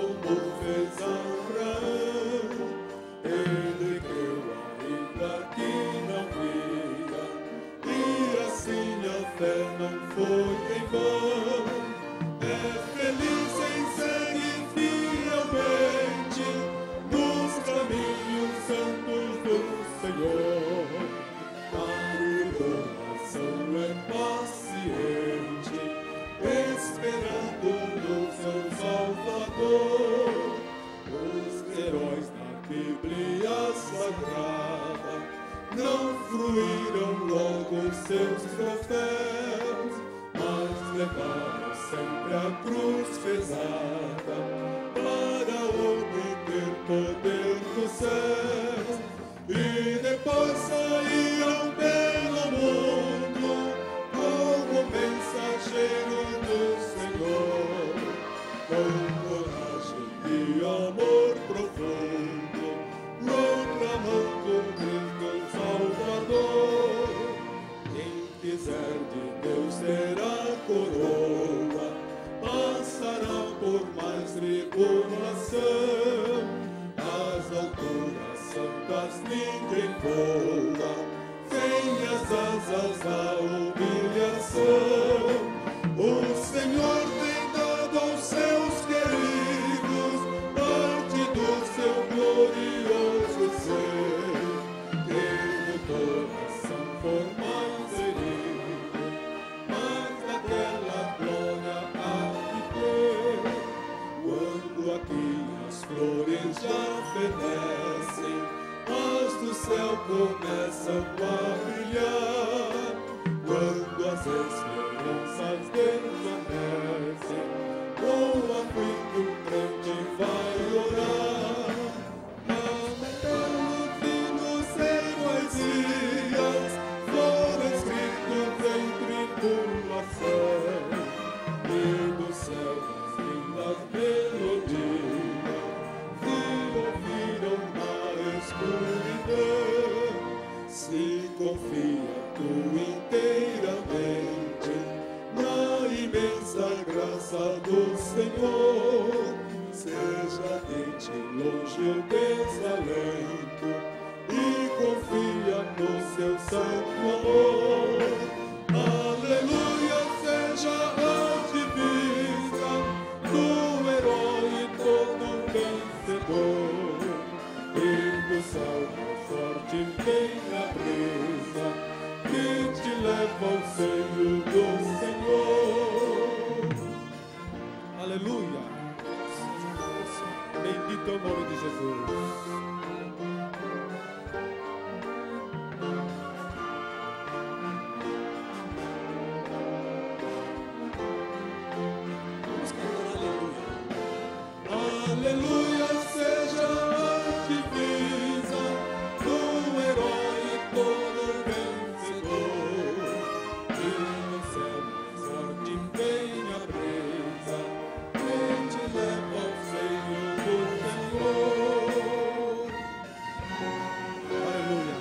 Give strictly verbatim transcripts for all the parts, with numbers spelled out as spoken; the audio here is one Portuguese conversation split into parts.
como fez Abraão. Ele creu ainda que não via, e assim a fé não foi em vão. É feliz em seguir fielmente nos caminhos santos do Senhor. A coração é paciente, esperando no seu Salvador. Os heróis da Bíblia Sagrada não fruíram logo seus troféus, mas levaram sempre a cruz pesada para obter poder dos céus. E depois saíram pelo mundo como mensageiro do Senhor, com coragem e amor profundo, proclamando Cristo Salvador. Quem quiser de Deus terá coroa, passará por mais tribulação. As alturas santas ninguém voa, sem as asas da humilhação. O Senhor tem dado aos seus queridos parte do seu glorioso ser. Quem no coração for mais ferido, mas daquela glória há de ter. Quando aqui as flores já fenecem, as do céu começam a brilhar. Quando as esperanças desvanecem, o aflito crente vai orar. Lamentamos que nos seus dias foram escritos em tribulação, e do céu as lindas melodias se ouviram na escuridão. Se confia tu inteiramente na imensa graça do Senhor, seja de ti longe o desalento e confia no seu santo amor. Aleluia, seja a divisa do herói todo vencedor, e do céu mais forte vem a brisa que te leva ao seio do Senhor. Aleluia, bendito é o nome de Jesus. Aleluia, seja a divisa do herói todo vencedor, e no céu mais forte vem a brisa que te leva ao seio do Senhor. Aleluia.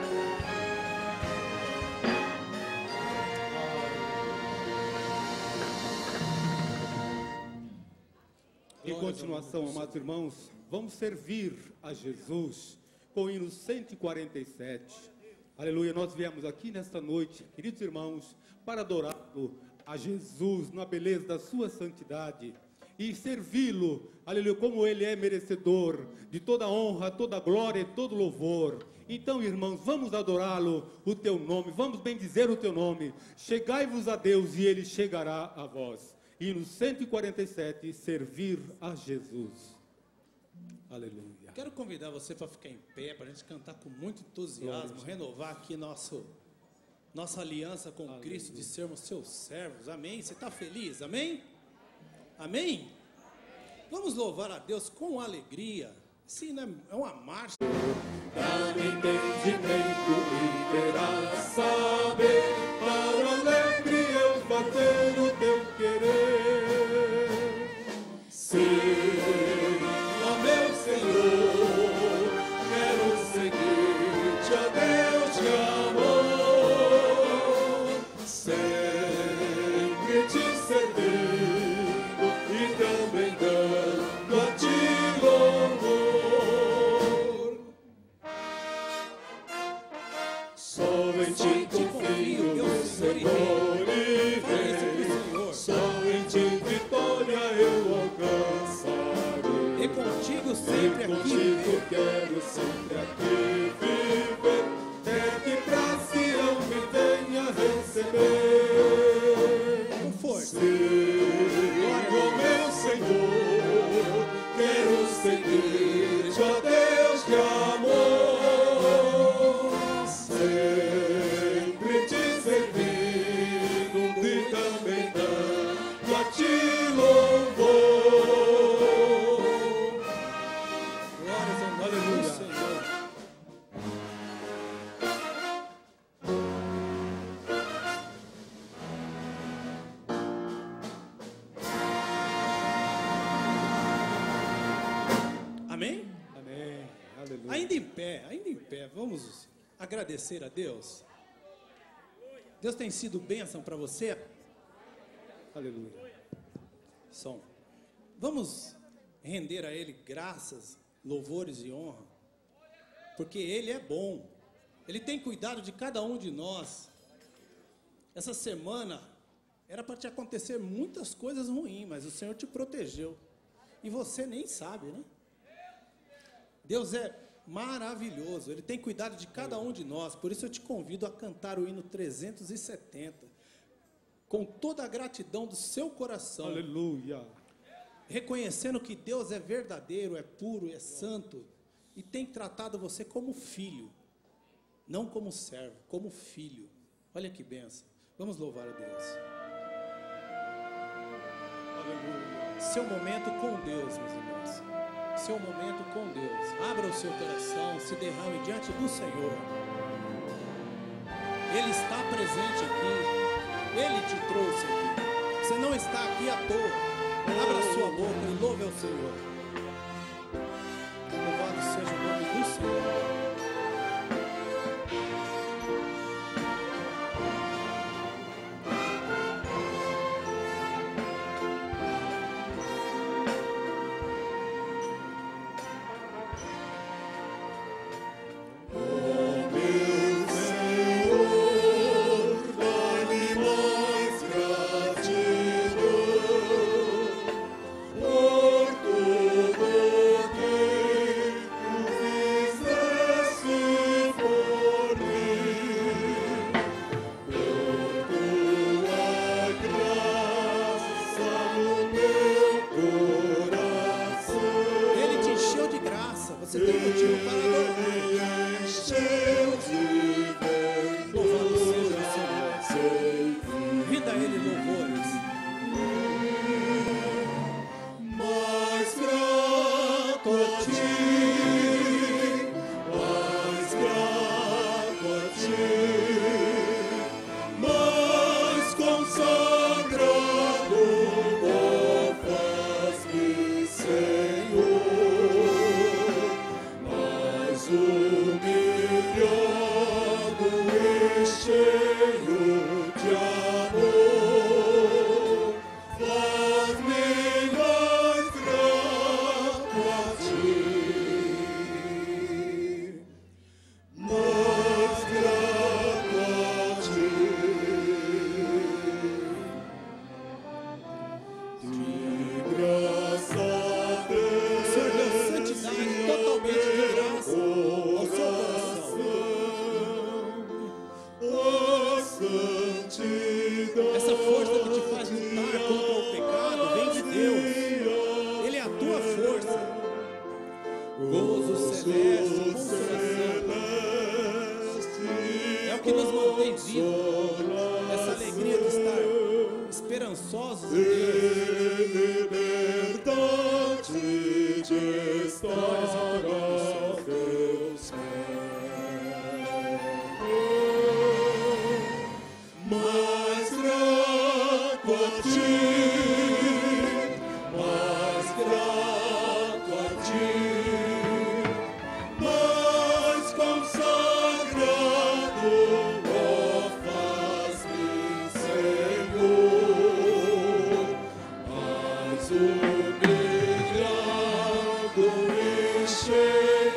Em continuação, amados irmãos, vamos servir a Jesus com o hino cento e quarenta e sete. Aleluia, nós viemos aqui nesta noite, queridos irmãos, para adorá-lo a Jesus na beleza da sua santidade e servi-lo, aleluia, como ele é merecedor de toda honra, toda glória e todo louvor. Então, irmãos, vamos adorá-lo, o teu nome, vamos bendizer o teu nome. Chegai-vos a Deus e ele chegará a vós. Hino cento e quarenta e sete, servir a Jesus. Aleluia. Quero convidar você para ficar em pé, para a gente cantar com muito entusiasmo, glória, renovar aqui nosso, nossa aliança com Aleluia. Cristo, de sermos seus servos. Amém? Você está feliz? Amém? Amém? Vamos louvar a Deus com alegria. Sim, né? É uma marcha. Dá-me entendimento e terás saber, para alegre eu bater o teu querer. Sim, ó meu Senhor, quero seguir-te, a Deus de amor, sempre te servindo e também dando a ti contigo sempre Bem aqui contigo viver. quero sempre aqui viver. É que pra Sião me venha receber. Com força. Senhor, meu Senhor, quero seguir-te, ó Deus de amor, sempre te servindo e também dando a ti louvor. Glórias ao nome do Senhor. Amém? Amém. Aleluia. Ainda em pé, ainda em pé, vamos agradecer a Deus. Deus tem sido bênção para você? Aleluia. Som. Vamos render a Ele graças, louvores e honra, porque Ele é bom. Ele tem cuidado de cada um de nós. Essa semana era para te acontecer muitas coisas ruins, mas o Senhor te protegeu. E você nem sabe, né? Deus é maravilhoso. Ele tem cuidado de cada um de nós. Por isso eu te convido a cantar o hino trezentos e setenta. Com toda a gratidão do seu coração. Aleluia. Reconhecendo que Deus é verdadeiro, é puro, é santo. E tem tratado você como filho. Não como servo, como filho. Olha que benção. Vamos louvar a Deus. Aleluia. Seu momento com Deus, meus irmãos. Seu momento com Deus. Abra o seu coração, se derrame diante do Senhor. Ele está presente aqui. Ele te trouxe aqui. Você não está aqui à toa. Abra a sua boca e louve ao Senhor. Louvado seja o nome do Senhor. Ele te encheu de graça. Você tem motivo para adorar. Louvado seja o Senhor. Renda a Ele louvores. Mais grato a ti, mais grato a ti, mais consagrado, ó, faz-me, Senhor, mais humilhado e cheio de amor. Faz-me mais grato a ti, mais grato a ti, de graça a Deus. O Senhor deu santidade totalmente de graça ao seu coração. A santidade. Essa força que te faz lutar contra o pecado vem de Deus. Ele é a tua força. Gozo celeste, consolação. É o que nos mantém vivos. Essa alegria de estar esperançosos em Deus. Liberdade de estar aos teus pés. Mais grato a ti, mais grato a ti, mais consagrado, ó, faz-me, Senhor, mais humilhado e cheio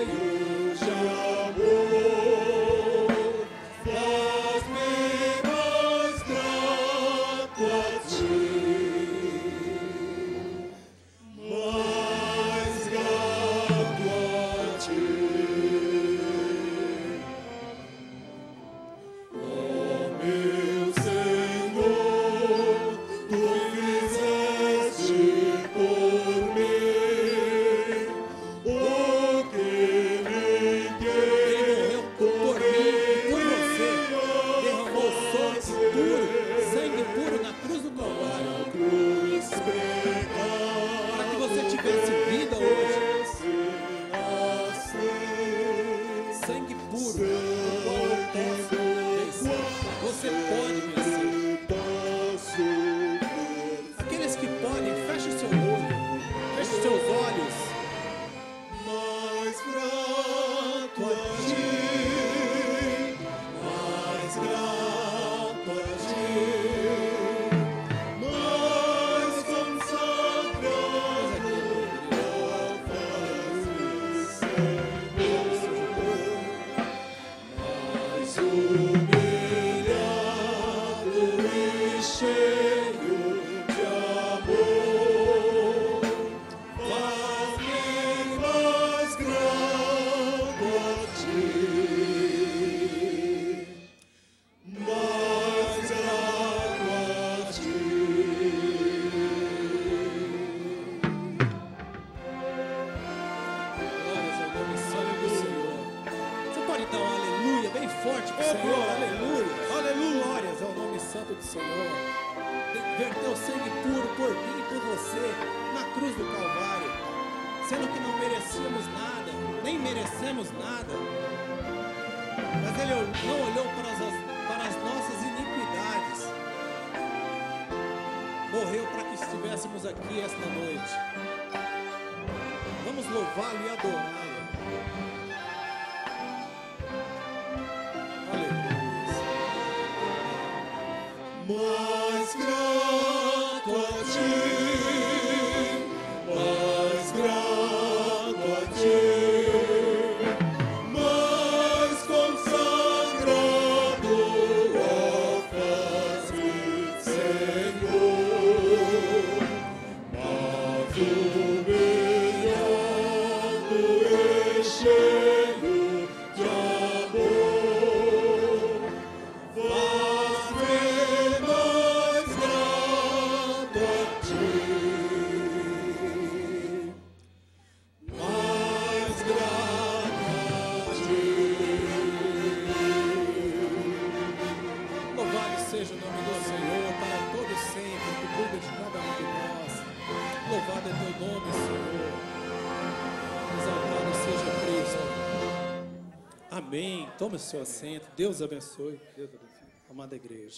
Tome o seu assento. Deus abençoe. Deus abençoe. Amada igreja.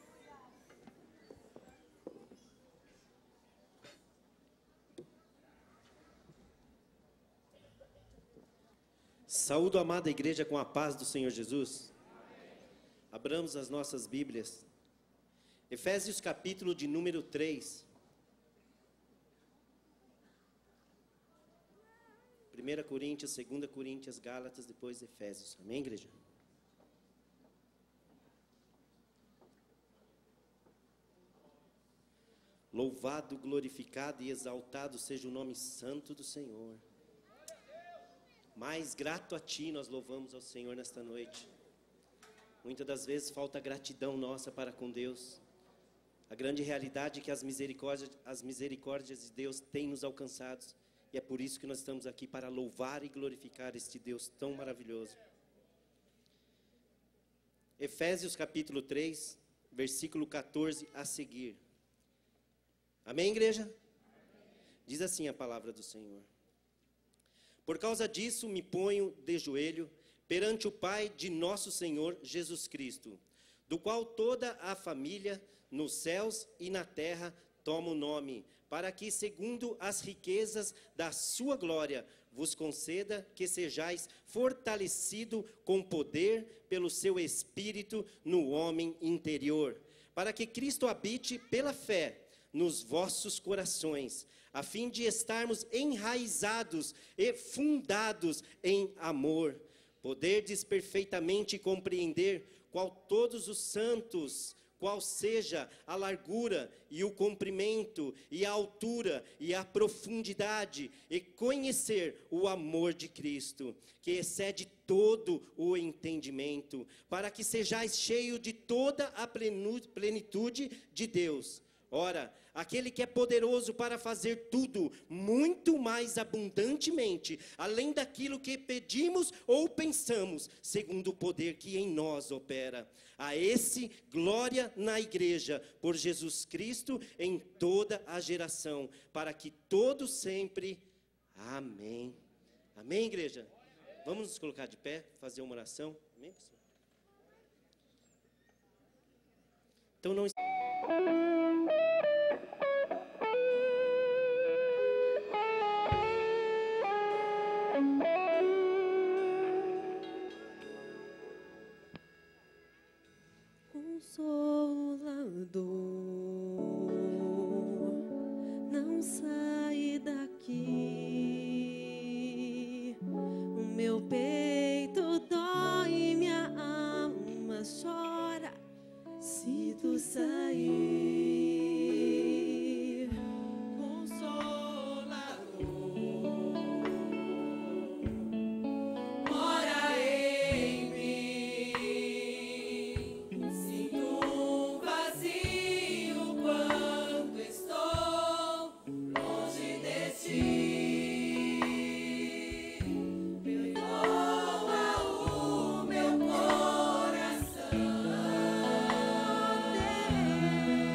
Saúdo a amada igreja com a paz do Senhor Jesus. Abramos as nossas Bíblias. Efésios capítulo de número três. primeira Coríntios, segunda Coríntios, Gálatas, depois Efésios. Amém, igreja? Louvado, glorificado e exaltado seja o nome santo do Senhor. Mais grato a Ti nós louvamos ao Senhor nesta noite. Muitas das vezes falta gratidão nossa para com Deus. A grande realidade é que as misericórdias, as misericórdias de Deus têm nos alcançado. E é por isso que nós estamos aqui para louvar e glorificar este Deus tão maravilhoso. Efésios capítulo três, versículo quatorze a seguir. Amém, igreja? Diz assim a palavra do Senhor. Por causa disso me ponho de joelho perante o Pai de nosso Senhor Jesus Cristo, do qual toda a família nos céus e na terra toma o nome, para que, segundo as riquezas da sua glória, vos conceda que sejais fortalecido com poder pelo seu Espírito no homem interior, para que Cristo habite pela fé nos vossos corações, a fim de estarmos enraizados e fundados em amor, poderdes perfeitamente compreender qual todos os santos, qual seja a largura e o comprimento e a altura e a profundidade, e conhecer o amor de Cristo, que excede todo o entendimento, para que sejais cheio de toda a plenitude de Deus. Ora, aquele que é poderoso para fazer tudo muito mais abundantemente, além daquilo que pedimos ou pensamos, segundo o poder que em nós opera. A esse, glória na igreja, por Jesus Cristo, em toda a geração, para que todos sempre... Amém. Amém, igreja? Vamos nos colocar de pé, fazer uma oração. Amém, pessoal? Então não... Consolador, não sai daqui. O meu peito dói, minha alma chora se tu sair. Consolador, mora em mim. Sinto um vazio quando estou longe de ti. Perdoa o meu coração, Deus.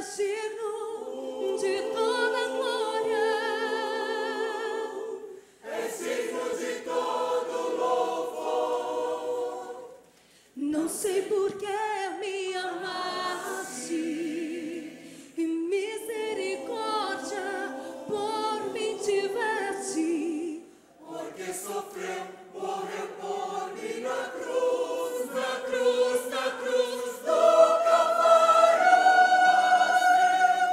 digno de toda glória. És digno de todo louvor. Não sei por que me amaste, e misericórdia por mim tiveste. Porque sofreu, morreu por mim na cruz, na cruz, na cruz do Calvário.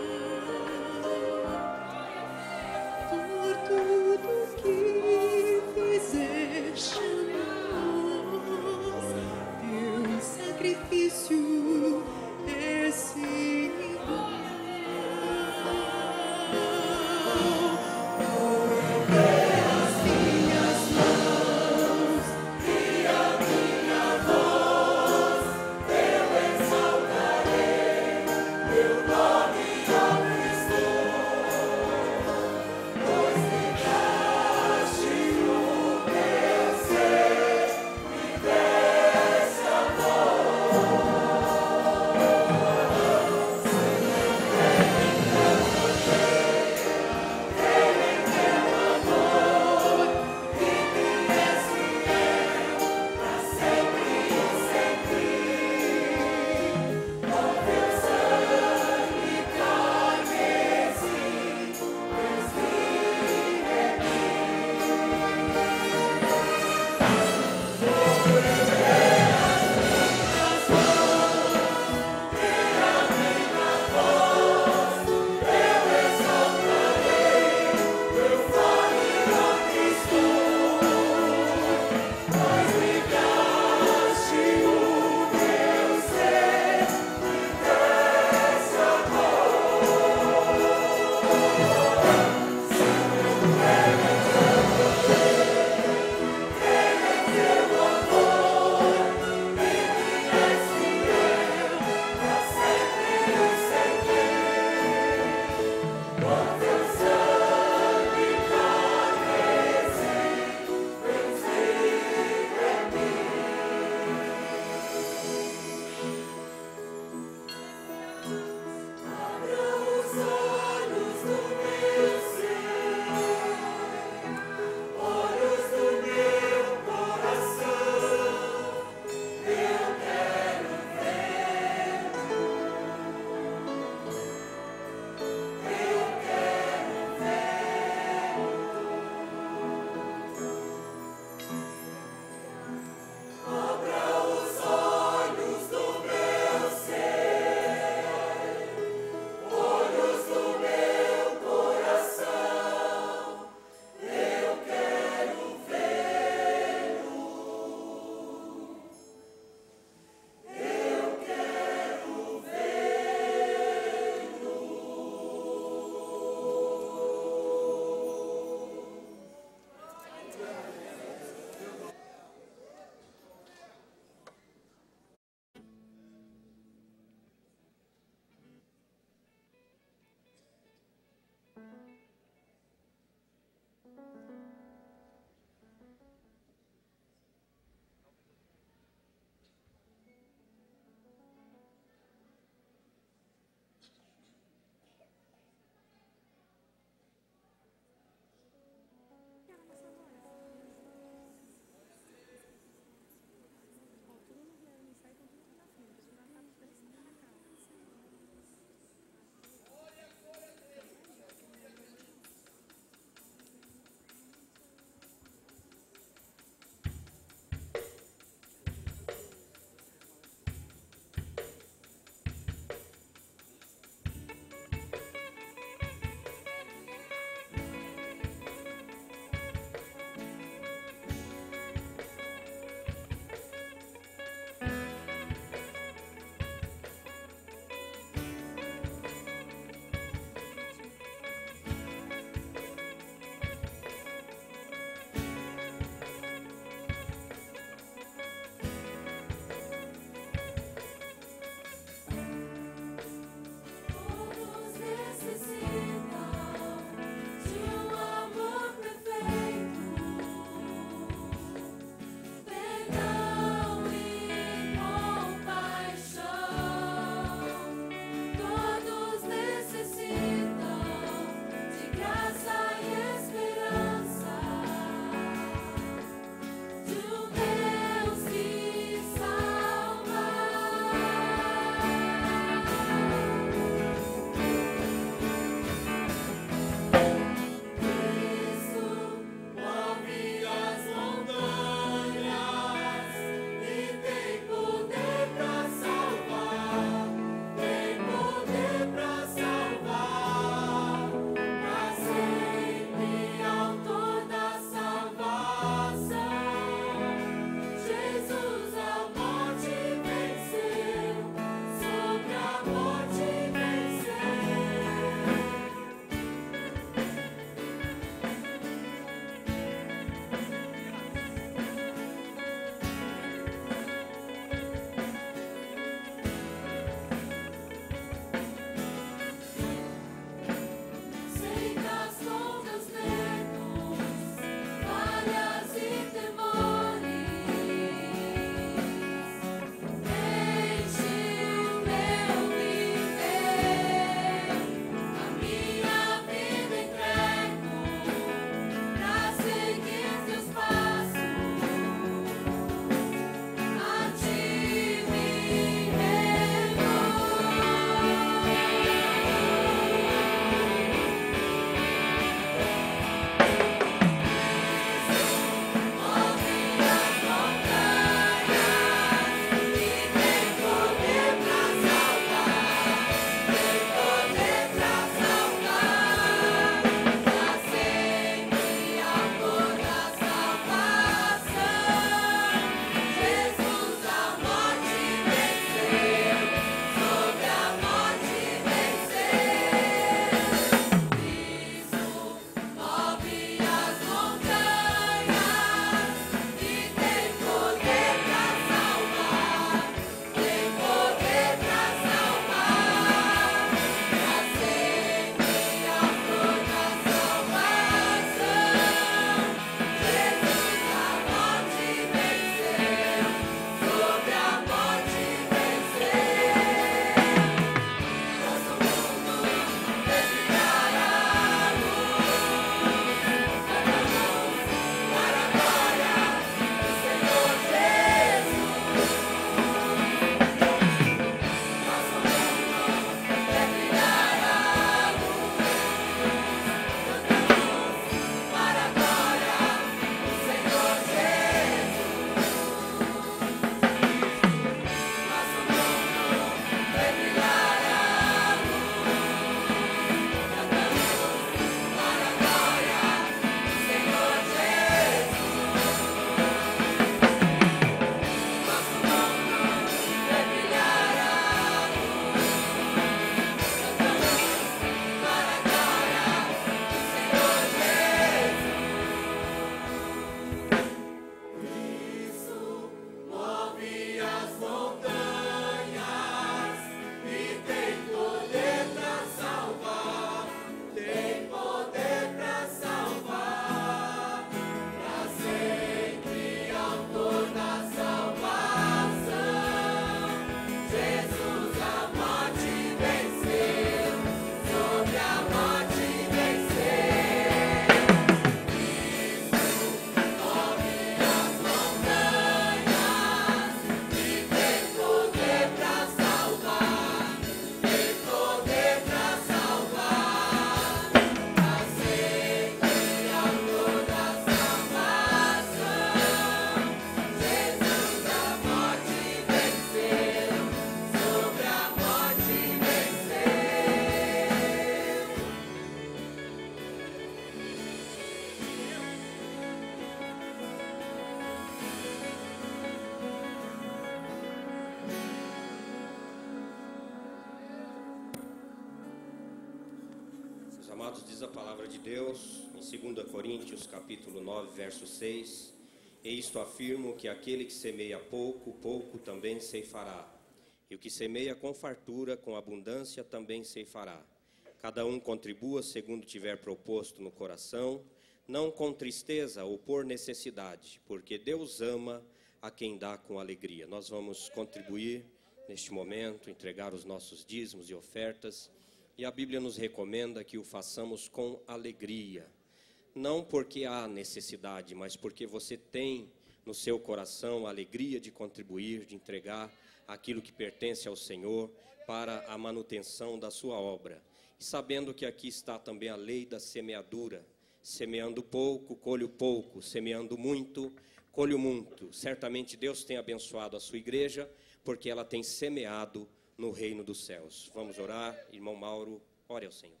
amados, diz a palavra de Deus em segunda Coríntios, capítulo nove, verso seis: E isto afirmo, que aquele que semeia pouco, pouco também ceifará. E o que semeia com fartura, com abundância, também ceifará. Cada um contribua segundo tiver proposto no coração, não com tristeza ou por necessidade, porque Deus ama a quem dá com alegria. Nós vamos contribuir neste momento, entregar os nossos dízimos e ofertas, e a Bíblia nos recomenda que o façamos com alegria. Não porque há necessidade, mas porque você tem no seu coração a alegria de contribuir, de entregar aquilo que pertence ao Senhor para a manutenção da sua obra. E sabendo que aqui está também a lei da semeadura: semeando pouco, colho pouco; semeando muito, colho muito. Certamente Deus tem abençoado a sua igreja, porque ela tem semeado no reino dos céus. Vamos orar. Irmão Mauro, ore ao Senhor.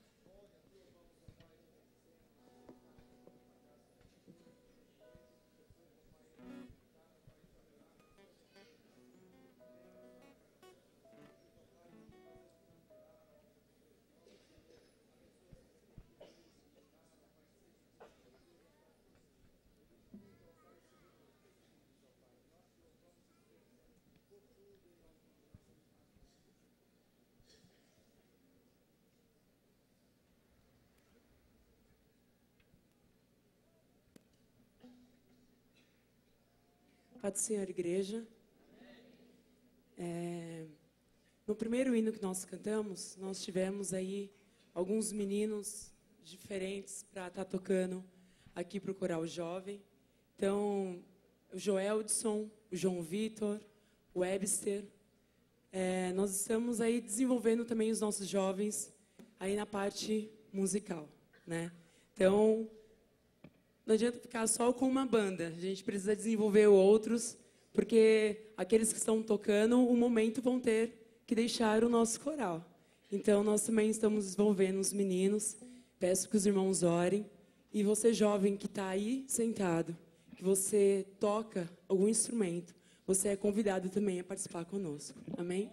Paz do Senhor, igreja. É, no primeiro hino que nós cantamos, nós tivemos aí alguns meninos diferentes para estar tocando aqui para o Coral Jovem. Então, o Joeldson, o João Vitor, o Webster. É, nós estamos aí desenvolvendo também os nossos jovens aí na parte musical, né? Então, não adianta ficar só com uma banda, a gente precisa desenvolver outros, porque aqueles que estão tocando, um momento vão ter que deixar o nosso coral. Então, nós também estamos desenvolvendo os meninos, peço que os irmãos orem, e você jovem que está aí sentado, que você toca algum instrumento, você é convidado também a participar conosco. Amém?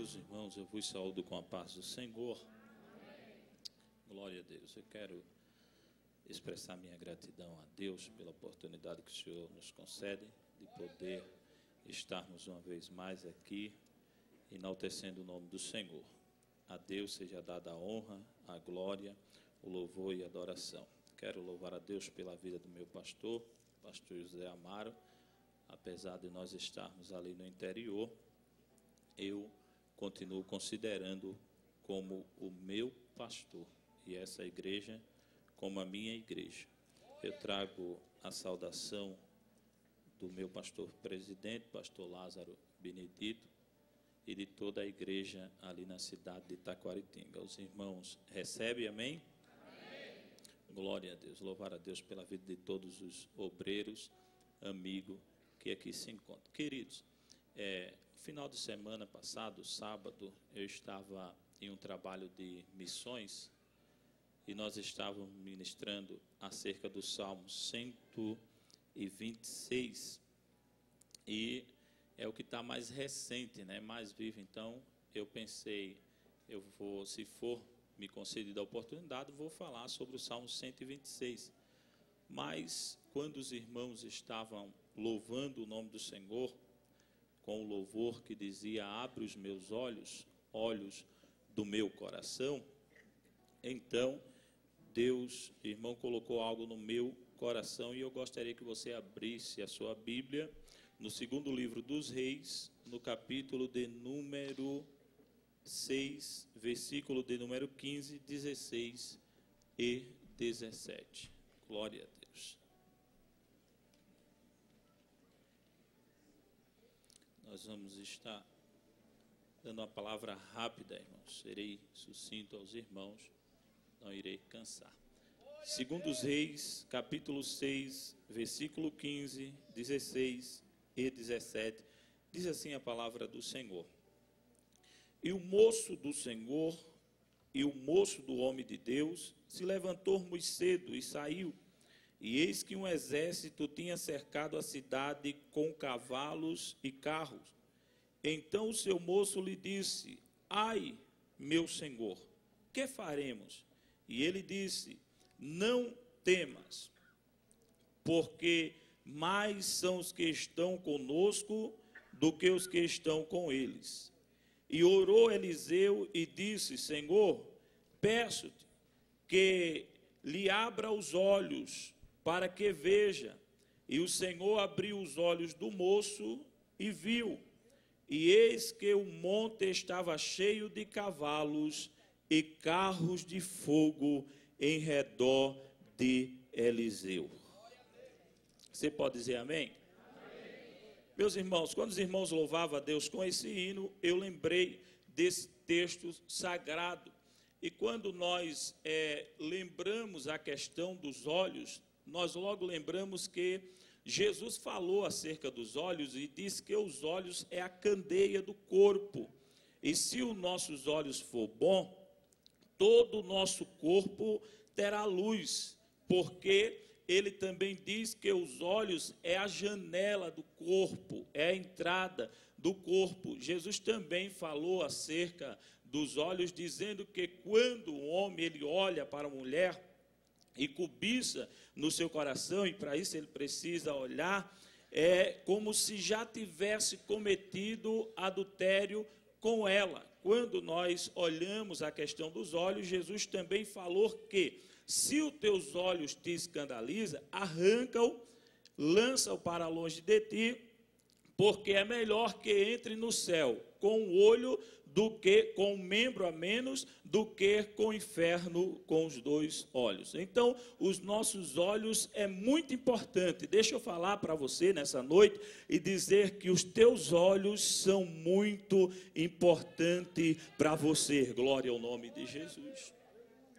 Meus irmãos, eu vos saúdo com a paz do Senhor. Glória a Deus. Eu quero expressar minha gratidão a Deus pela oportunidade que o Senhor nos concede de poder estarmos uma vez mais aqui, enaltecendo o nome do Senhor. A Deus seja dada a honra, a glória, o louvor e a adoração. Quero louvar a Deus pela vida do meu pastor, pastor José Amaro. Apesar de nós estarmos ali no interior, eu continuo considerando como o meu pastor e essa igreja como a minha igreja. Eu trago a saudação do meu pastor presidente, pastor Lázaro Benedito, e de toda a igreja ali na cidade de Taquaritinga. Os irmãos recebem, amém? Amém? Glória a Deus, louvar a Deus pela vida de todos os obreiros, amigos que aqui se encontram. Queridos, é, final de semana passado, sábado, eu estava em um trabalho de missões e nós estávamos ministrando acerca do Salmo cento e vinte e seis e é o que está mais recente, né, mais vivo. Então, eu pensei, eu vou, se for me concedida a oportunidade, vou falar sobre o Salmo cento e vinte e seis. Mas, quando os irmãos estavam louvando o nome do Senhor, com o louvor que dizia, abre os meus olhos, olhos do meu coração, então, Deus, irmão, colocou algo no meu coração e eu gostaria que você abrisse a sua Bíblia no segundo livro dos Reis, no capítulo de número seis, versículo de número quinze, dezesseis e dezessete. Glória a Deus. Nós vamos estar dando uma palavra rápida, irmãos. Serei sucinto aos irmãos, não irei cansar. Segundo os Reis, capítulo seis, versículo quinze, dezesseis e dezessete, diz assim a palavra do Senhor. E o moço do Senhor e o moço do homem de Deus se levantou muito cedo e saiu. E eis que um exército tinha cercado a cidade com cavalos e carros. Então o seu moço lhe disse, ai, meu senhor, que faremos? E ele disse, não temas, porque mais são os que estão conosco do que os que estão com eles. E orou Eliseu e disse, Senhor, peço-te que lhe abra os olhos, para que veja. E o Senhor abriu os olhos do moço e viu. E eis que o monte estava cheio de cavalos e carros de fogo em redor de Eliseu. Você pode dizer amém? Amém? Meus irmãos, quando os irmãos louvavam a Deus com esse hino, eu lembrei desse texto sagrado. E quando nós é, lembramos a questão dos olhos, nós logo lembramos que Jesus falou acerca dos olhos e disse que os olhos é a candeia do corpo. E se os nossos olhos for bom, todo o nosso corpo terá luz, porque ele também diz que os olhos é a janela do corpo, é a entrada do corpo. Jesus também falou acerca dos olhos, dizendo que quando o homem ele olha para a mulher e cobiça no seu coração, e para isso ele precisa olhar, é como se já tivesse cometido adultério com ela. Quando nós olhamos a questão dos olhos, Jesus também falou que se os teus olhos te escandaliza, arranca-o, lança-o para longe de ti, porque é melhor que entre no céu com o olho do que com um membro a menos, do que com o inferno com os dois olhos. Então, os nossos olhos é muito importante. Deixa eu falar para você nessa noite e dizer que os teus olhos são muito importantes para você. Glória ao nome de Jesus.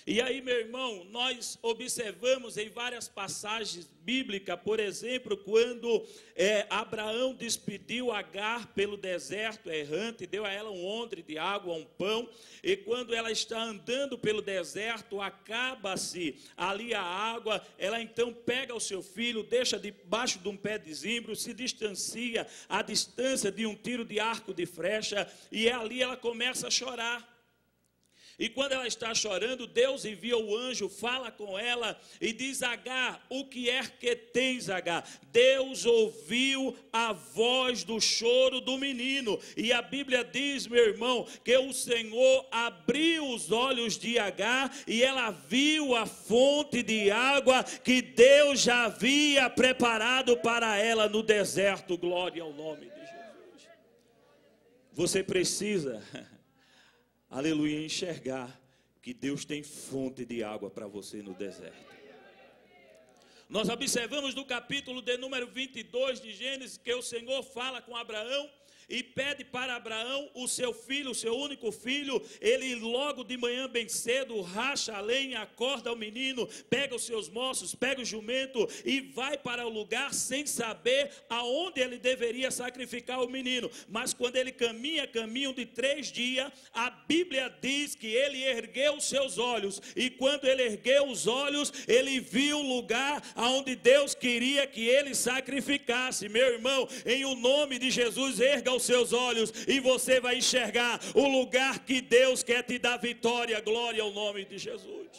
E aí, meu irmão, nós observamos em várias passagens bíblicas, por exemplo, quando é, Abraão despediu Agar pelo deserto errante, deu a ela um odre de água, um pão, e quando ela está andando pelo deserto, acaba-se ali a água, ela então pega o seu filho, deixa debaixo de um pé de zimbro, se distancia a distância de um tiro de arco de flecha, e ali ela começa a chorar. E quando ela está chorando, Deus envia o anjo, fala com ela e diz: Agar, o que é que tens, Agar? Deus ouviu a voz do choro do menino. E a Bíblia diz, meu irmão, que o Senhor abriu os olhos de Agar e ela viu a fonte de água que Deus já havia preparado para ela no deserto. Glória ao nome de Jesus. Você precisa... aleluia, enxergar que Deus tem fonte de água para você no deserto. Nós observamos no capítulo de número vinte e dois de Gênesis que o Senhor fala com Abraão e pede para Abraão o seu filho, o seu único filho. Ele logo de manhã bem cedo racha a lenha, acorda o menino, pega os seus moços, pega o jumento e vai para o lugar sem saber aonde ele deveria sacrificar o menino. Mas quando ele caminha, caminho de três dias, a Bíblia diz que ele ergueu os seus olhos, e quando ele ergueu os olhos, ele viu o lugar aonde Deus queria que ele sacrificasse. Meu irmão, em o nome de Jesus, erga os seus olhos e você vai enxergar o lugar que Deus quer te dar vitória. Glória ao nome de Jesus.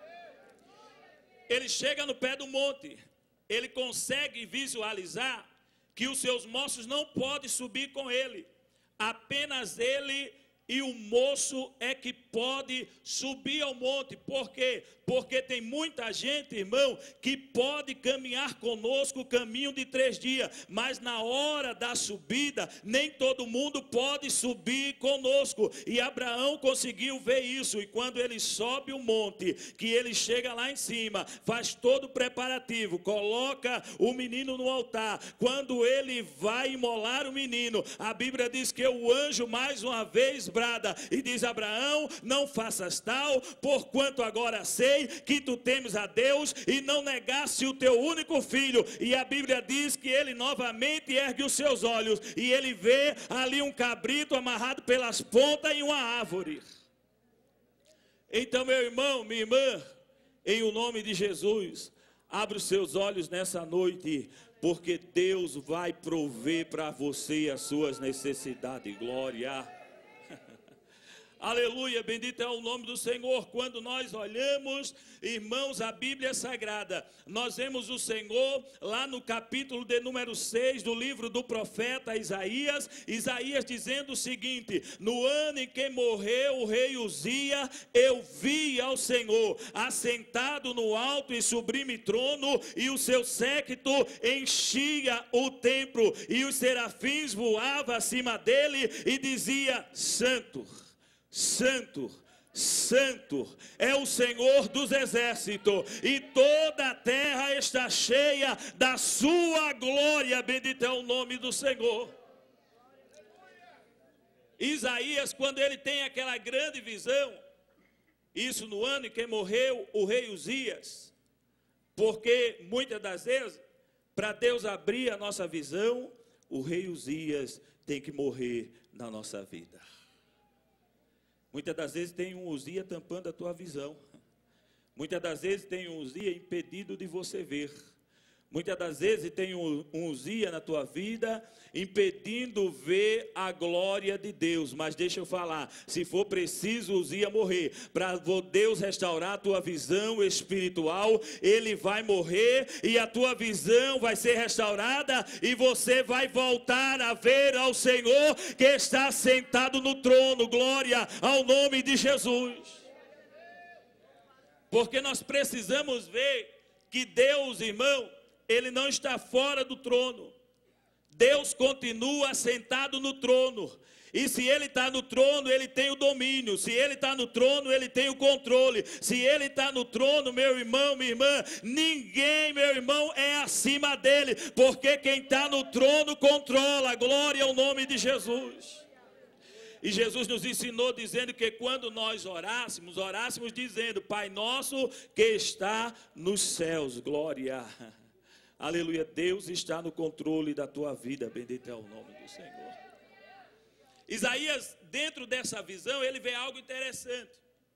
Ele chega no pé do monte, ele consegue visualizar que os seus moços não podem subir com ele, apenas ele e o moço é que pode subir ao monte. Por quê? Porque tem muita gente, irmão, que pode caminhar conosco o caminho de três dias, mas na hora da subida, nem todo mundo pode subir conosco. E Abraão conseguiu ver isso, e quando ele sobe o monte, que ele chega lá em cima, faz todo o preparativo, coloca o menino no altar. Quando ele vai imolar o menino, a Bíblia diz que o anjo mais uma vez brada e diz: Abraão, não faças tal, porquanto agora sei que tu temes a Deus e não negaste o teu único filho. E a Bíblia diz que ele novamente ergue os seus olhos e ele vê ali um cabrito amarrado pelas pontas em uma árvore. Então, meu irmão, minha irmã, em o nome de Jesus, abre os seus olhos nessa noite, porque Deus vai prover para você as suas necessidades. Glória. Aleluia, bendito é o nome do Senhor. Quando nós olhamos, irmãos, a Bíblia Sagrada, nós vemos o Senhor lá no capítulo de número seis do livro do profeta Isaías, Isaías dizendo o seguinte: no ano em que morreu o rei Uzia, eu vi ao Senhor assentado no alto e sublime trono, e o seu séquito enchia o templo, e os serafins voavam acima dele e dizia: Santo, Santo, Santo é o Senhor dos exércitos, e toda a terra está cheia da sua glória. Bendito é o nome do Senhor. Isaías, quando ele tem aquela grande visão, isso no ano em que morreu o rei Uzias, porque muitas das vezes, para Deus abrir a nossa visão, o rei Uzias tem que morrer na nossa vida. Muitas das vezes tem um Uzia tampando a tua visão. Muitas das vezes tem um Uzia impedido de você ver. Muitas das vezes tem um Uzia na tua vida impedindo ver a glória de Deus. Mas deixa eu falar, se for preciso Uzia morrer, para Deus restaurar a tua visão espiritual, ele vai morrer e a tua visão vai ser restaurada e você vai voltar a ver ao Senhor que está sentado no trono. Glória ao nome de Jesus. Porque nós precisamos ver que Deus, irmão, ele não está fora do trono. Deus continua sentado no trono. E se ele está no trono, ele tem o domínio. Se ele está no trono, ele tem o controle. Se ele está no trono, meu irmão, minha irmã, ninguém, meu irmão, é acima dele. Porque quem está no trono controla. Glória ao nome de Jesus. E Jesus nos ensinou dizendo que quando nós orássemos, orássemos dizendo: Pai nosso que está nos céus, glória. Aleluia, Deus está no controle da tua vida, bendito é o nome do Senhor. Isaías, dentro dessa visão, ele vê algo interessante.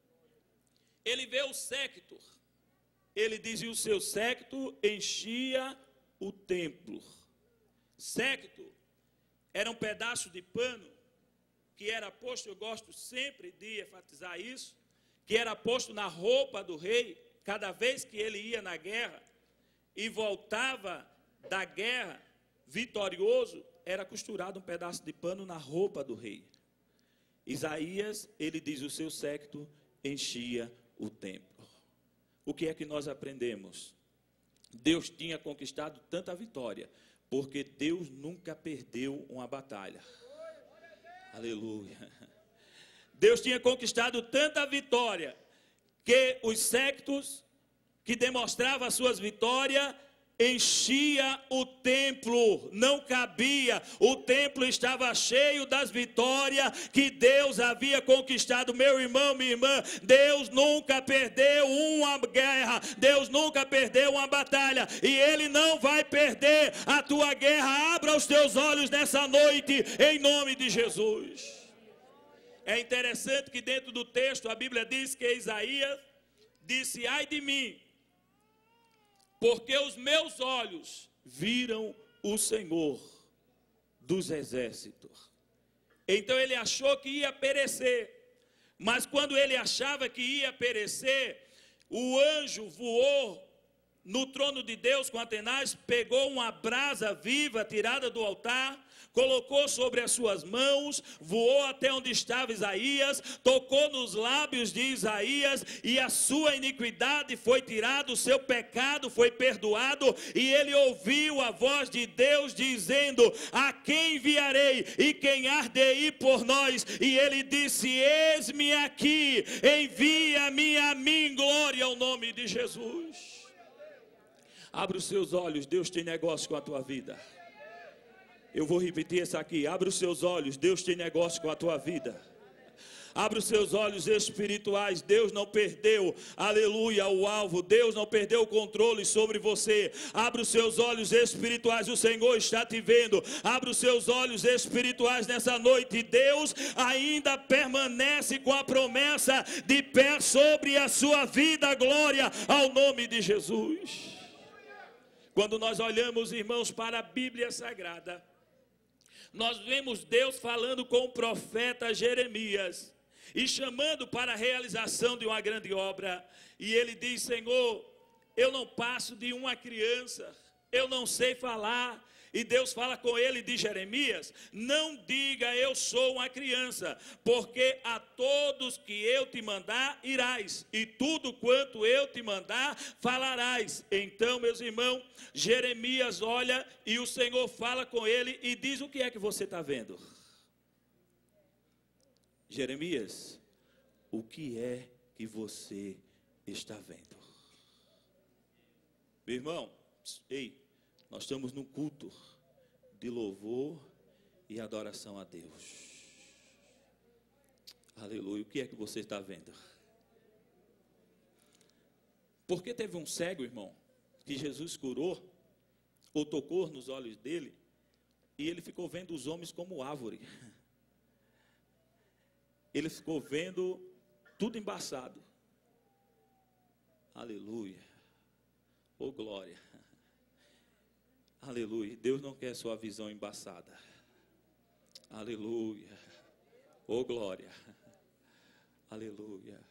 Ele vê o séquito. Ele diz: e o seu séquito enchia o templo. Séquito era um pedaço de pano que era posto, eu gosto sempre de enfatizar isso, que era posto na roupa do rei, cada vez que ele ia na guerra e voltava da guerra vitorioso, era costurado um pedaço de pano na roupa do rei. Isaías, ele diz: o seu séquito enchia o templo. O que é que nós aprendemos? Deus tinha conquistado tanta vitória, porque Deus nunca perdeu uma batalha. Aleluia. Deus tinha conquistado tanta vitória, que os séquitos que demonstravam as suas vitórias, enchia o templo, não cabia, o templo estava cheio das vitórias que Deus havia conquistado. Meu irmão, minha irmã, Deus nunca perdeu uma guerra, Deus nunca perdeu uma batalha, e Ele não vai perder a tua guerra. Abra os teus olhos nessa noite, em nome de Jesus. É interessante que dentro do texto a Bíblia diz que Isaías disse: ai de mim, porque os meus olhos viram o Senhor dos exércitos. Então ele achou que ia perecer, mas quando ele achava que ia perecer, o anjo voou no trono de Deus com Atenaz, pegou uma brasa viva tirada do altar, colocou sobre as suas mãos, voou até onde estava Isaías, tocou nos lábios de Isaías, e a sua iniquidade foi tirada, o seu pecado foi perdoado, e ele ouviu a voz de Deus dizendo: a quem enviarei, e quem há de ir por nós? E ele disse: eis-me aqui, envia-me a mim, glória ao nome de Jesus. Abra os seus olhos, Deus tem negócio com a tua vida. Eu vou repetir isso aqui: abra os seus olhos, Deus tem negócio com a tua vida. Abra os seus olhos espirituais, Deus não perdeu, aleluia, o alvo, Deus não perdeu o controle sobre você. Abra os seus olhos espirituais, o Senhor está te vendo. Abra os seus olhos espirituais nessa noite, Deus ainda permanece com a promessa de pé sobre a sua vida, glória ao nome de Jesus. Quando nós olhamos, irmãos, para a Bíblia Sagrada, nós vemos Deus falando com o profeta Jeremias e chamando para a realização de uma grande obra. E ele diz: Senhor, eu não passo de uma criança, eu não sei falar. E Deus fala com ele de Jeremias: não diga eu sou uma criança, porque a todos que eu te mandar irás, e tudo quanto eu te mandar falarás. Então, meus irmãos, Jeremias olha e o Senhor fala com ele e diz: o que é que você está vendo? Jeremias, o que é que você está vendo? Meu irmão, ei, nós estamos num culto de louvor e adoração a Deus. Aleluia. O que é que você está vendo? Porque teve um cego, irmão, que Jesus curou, ou tocou nos olhos dele, e ele ficou vendo os homens como árvore. Ele ficou vendo tudo embaçado. Aleluia. Oh, glória. Aleluia. Deus não quer sua visão embaçada. Aleluia. Oh, glória. Aleluia.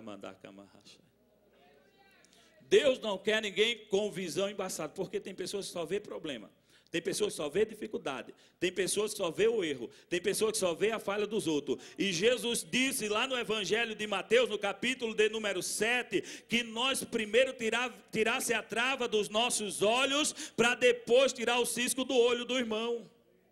Deus não quer ninguém com visão embaçada, porque tem pessoas que só vê problema. Tem pessoas que só vê dificuldade. Tem pessoas que só vê o erro. Tem pessoas que só vê a falha dos outros. E Jesus disse lá no Evangelho de Mateus, no capítulo de número sete, que nós primeiro tirar, tirasse a trava dos nossos olhos, para depois tirar o cisco do olho do irmão.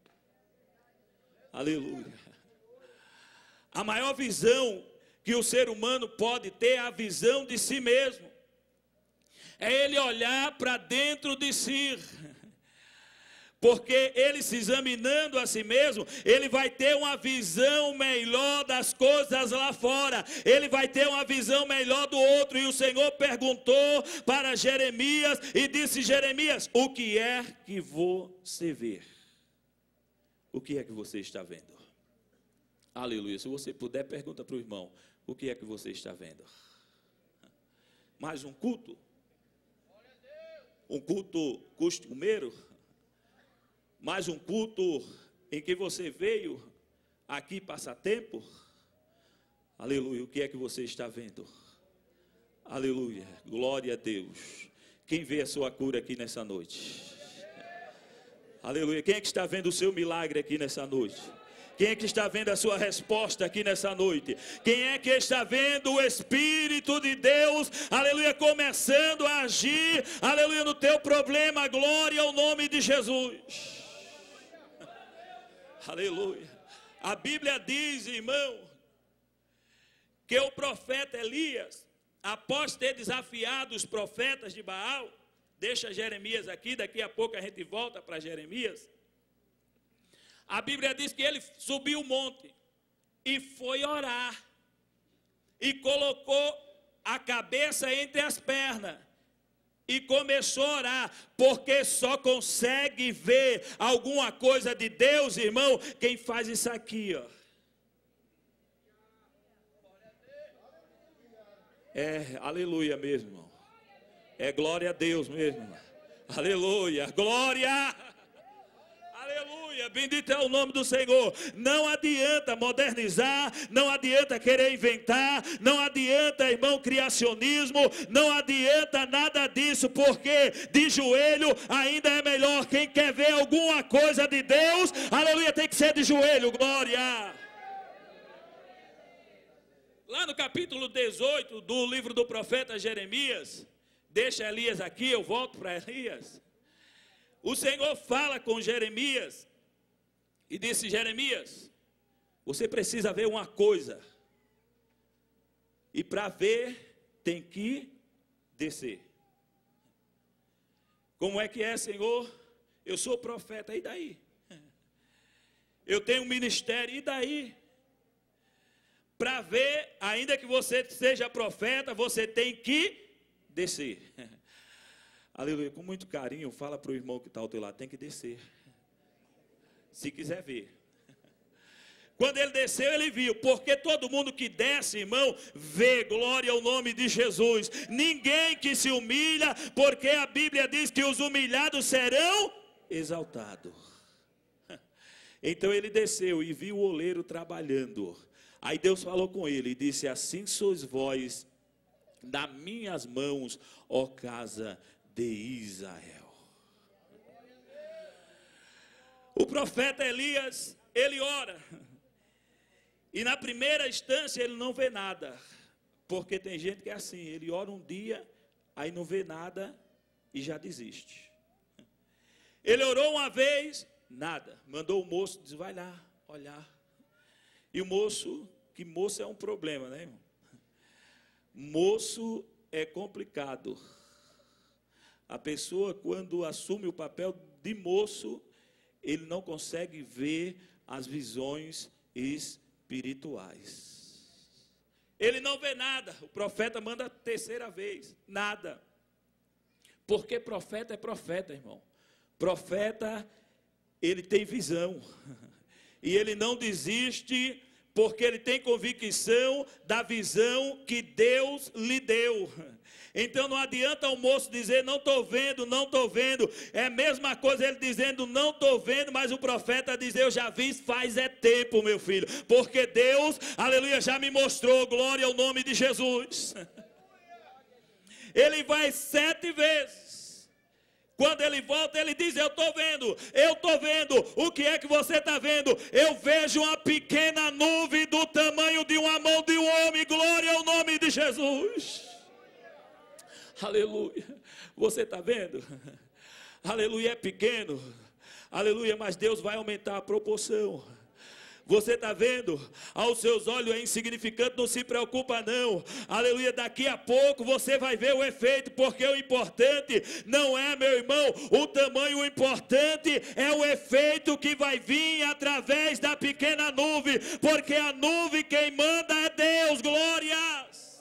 Aleluia. A maior visão que o ser humano pode ter é a visão de si mesmo. É ele olhar para dentro de si. Porque ele se examinando a si mesmo, ele vai ter uma visão melhor das coisas lá fora. Ele vai ter uma visão melhor do outro. E o Senhor perguntou para Jeremias e disse: Jeremias, o que é que você vê? O que é que você está vendo? Aleluia. Se você puder, pergunta para o irmão: o que é que você está vendo? Mais um culto? Um culto costumeiro? Mais um culto em que você veio aqui passar tempo? Aleluia. O que é que você está vendo? Aleluia. Glória a Deus. Quem vê a sua cura aqui nessa noite? Aleluia. Quem é que está vendo o seu milagre aqui nessa noite? Quem é que está vendo a sua resposta aqui nessa noite? Quem é que está vendo o Espírito de Deus, aleluia, começando a agir, aleluia, no teu problema? Glória ao nome de Jesus. Aleluia. A Bíblia diz, irmão, que o profeta Elias, após ter desafiado os profetas de Baal, deixa Jeremias aqui, daqui a pouco a gente volta para Jeremias. A Bíblia diz que ele subiu o monte e foi orar. E colocou a cabeça entre as pernas. E começou a orar, porque só consegue ver alguma coisa de Deus, irmão, quem faz isso aqui, ó. É, aleluia mesmo, irmão. É glória a Deus mesmo, irmão. Aleluia, glória. Aleluia, bendito é o nome do Senhor. Não adianta modernizar, não adianta querer inventar, não adianta, irmão, criacionismo, não adianta nada disso, porque de joelho ainda é melhor. Quem quer ver alguma coisa de Deus, aleluia, tem que ser de joelho, glória. Lá no capítulo dezoito do livro do profeta Jeremias, deixa Elias aqui, eu volto para Elias. O Senhor fala com Jeremias e disse: Jeremias, você precisa ver uma coisa, e para ver tem que descer. Como é que é, Senhor? Eu sou profeta, e daí? Eu tenho um ministério, e daí? Para ver, ainda que você seja profeta, você tem que descer. Aleluia, com muito carinho, fala para o irmão que está ao teu lado: tem que descer, se quiser ver. Quando ele desceu, ele viu, porque todo mundo que desce, irmão, vê, glória ao nome de Jesus. Ninguém que se humilha, porque a Bíblia diz que os humilhados serão exaltados. Então ele desceu e viu o oleiro trabalhando. Aí Deus falou com ele e disse: assim sois vós nas minhas mãos, ó casa de Israel. O profeta Elias, ele ora, e na primeira instância ele não vê nada, porque tem gente que é assim, ele ora um dia, aí não vê nada e já desiste. Ele orou uma vez, nada, mandou o moço, disse: vai lá olhar. E o moço, que moço é um problema, né, irmão? Moço é complicado. A pessoa, quando assume o papel de moço, ele não consegue ver as visões espirituais. Ele não vê nada. O profeta manda a terceira vez, nada. Porque profeta é profeta, irmão. Profeta, ele tem visão. E ele não desiste, porque ele tem convicção da visão que Deus lhe deu. Então não adianta o moço dizer: não estou vendo, não estou vendo. É a mesma coisa ele dizendo: não estou vendo, mas o profeta diz: eu já vi faz é tempo, meu filho. Porque Deus, aleluia, já me mostrou, glória ao nome de Jesus. Ele vai sete vezes. Quando ele volta, ele diz: eu estou vendo, eu estou vendo. O que é que você está vendo? Eu vejo uma pequena nuvem do tamanho de uma mão de um homem. Glória ao nome de Jesus. Aleluia. Você está vendo? Aleluia, é pequeno. Aleluia, mas Deus vai aumentar a proporção. Você está vendo? Aos seus olhos é insignificante, não se preocupa não. Aleluia, daqui a pouco você vai ver o efeito, porque o importante não é, meu irmão, o tamanho, o importante é o efeito que vai vir através da pequena nuvem, porque a nuvem quem manda é Deus, glórias.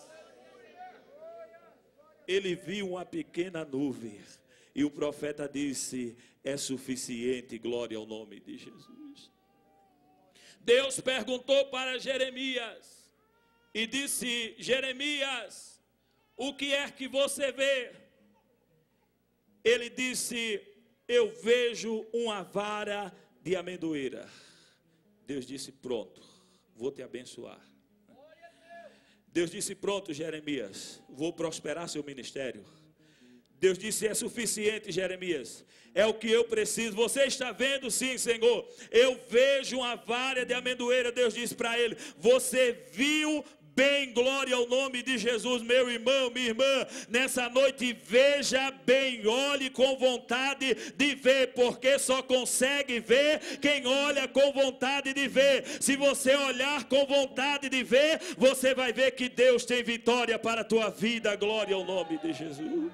Ele viu uma pequena nuvem e o profeta disse, é suficiente, glória ao nome de Jesus. Deus perguntou para Jeremias e disse, Jeremias, o que é que você vê? Ele disse, eu vejo uma vara de amendoeira. Deus disse, pronto, vou te abençoar. Deus disse, pronto, Jeremias, vou prosperar seu ministério. Deus disse, é suficiente, Jeremias, é o que eu preciso. Você está vendo? Sim, Senhor, eu vejo uma vara de amendoeira. Deus disse para ele, você viu bem, glória ao nome de Jesus. Meu irmão, minha irmã, nessa noite veja bem, olhe com vontade de ver, porque só consegue ver quem olha com vontade de ver. Se você olhar com vontade de ver, você vai ver que Deus tem vitória para a tua vida, glória ao nome de Jesus.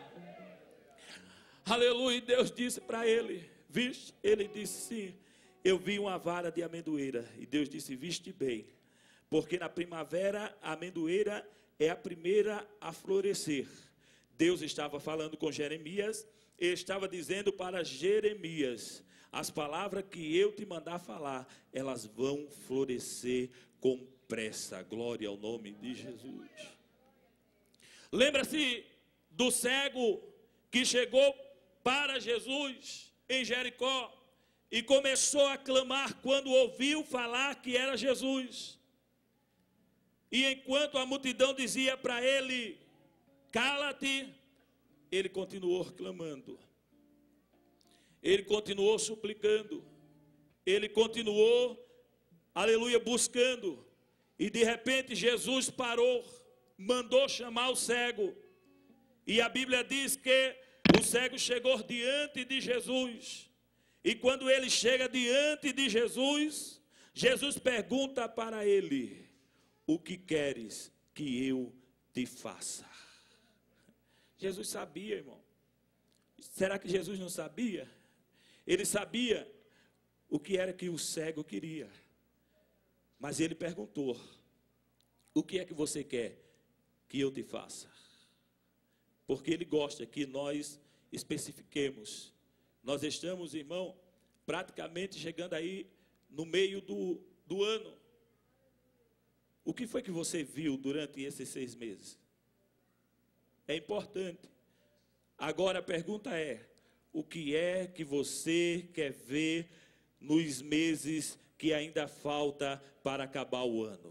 Aleluia. Deus disse para ele, viste? Ele disse, sim, eu vi uma vara de amendoeira. E Deus disse, viste bem, porque na primavera a amendoeira é a primeira a florescer. Deus estava falando com Jeremias, e estava dizendo para Jeremias, as palavras que eu te mandar falar, elas vão florescer com pressa, glória ao nome de Jesus. Lembra-se do cego que chegou para Jesus em Jericó e começou a clamar quando ouviu falar que era Jesus. E enquanto a multidão dizia para ele, cala-te, ele continuou clamando. Ele continuou suplicando. Ele continuou, aleluia, buscando. E de repente Jesus parou, mandou chamar o cego. E a Bíblia diz que o cego chegou diante de Jesus. E quando ele chega diante de Jesus, Jesus pergunta para ele, o que queres que eu te faça? Jesus sabia, irmão. Será que Jesus não sabia? Ele sabia o que era que o cego queria. Mas ele perguntou, o que é que você quer que eu te faça? Porque ele gosta que nós especifiquemos. Nós estamos, irmão, praticamente chegando aí no meio do, do ano. O que foi que você viu durante esses seis meses? É importante. Agora a pergunta é, o que é que você quer ver nos meses que ainda falta para acabar o ano?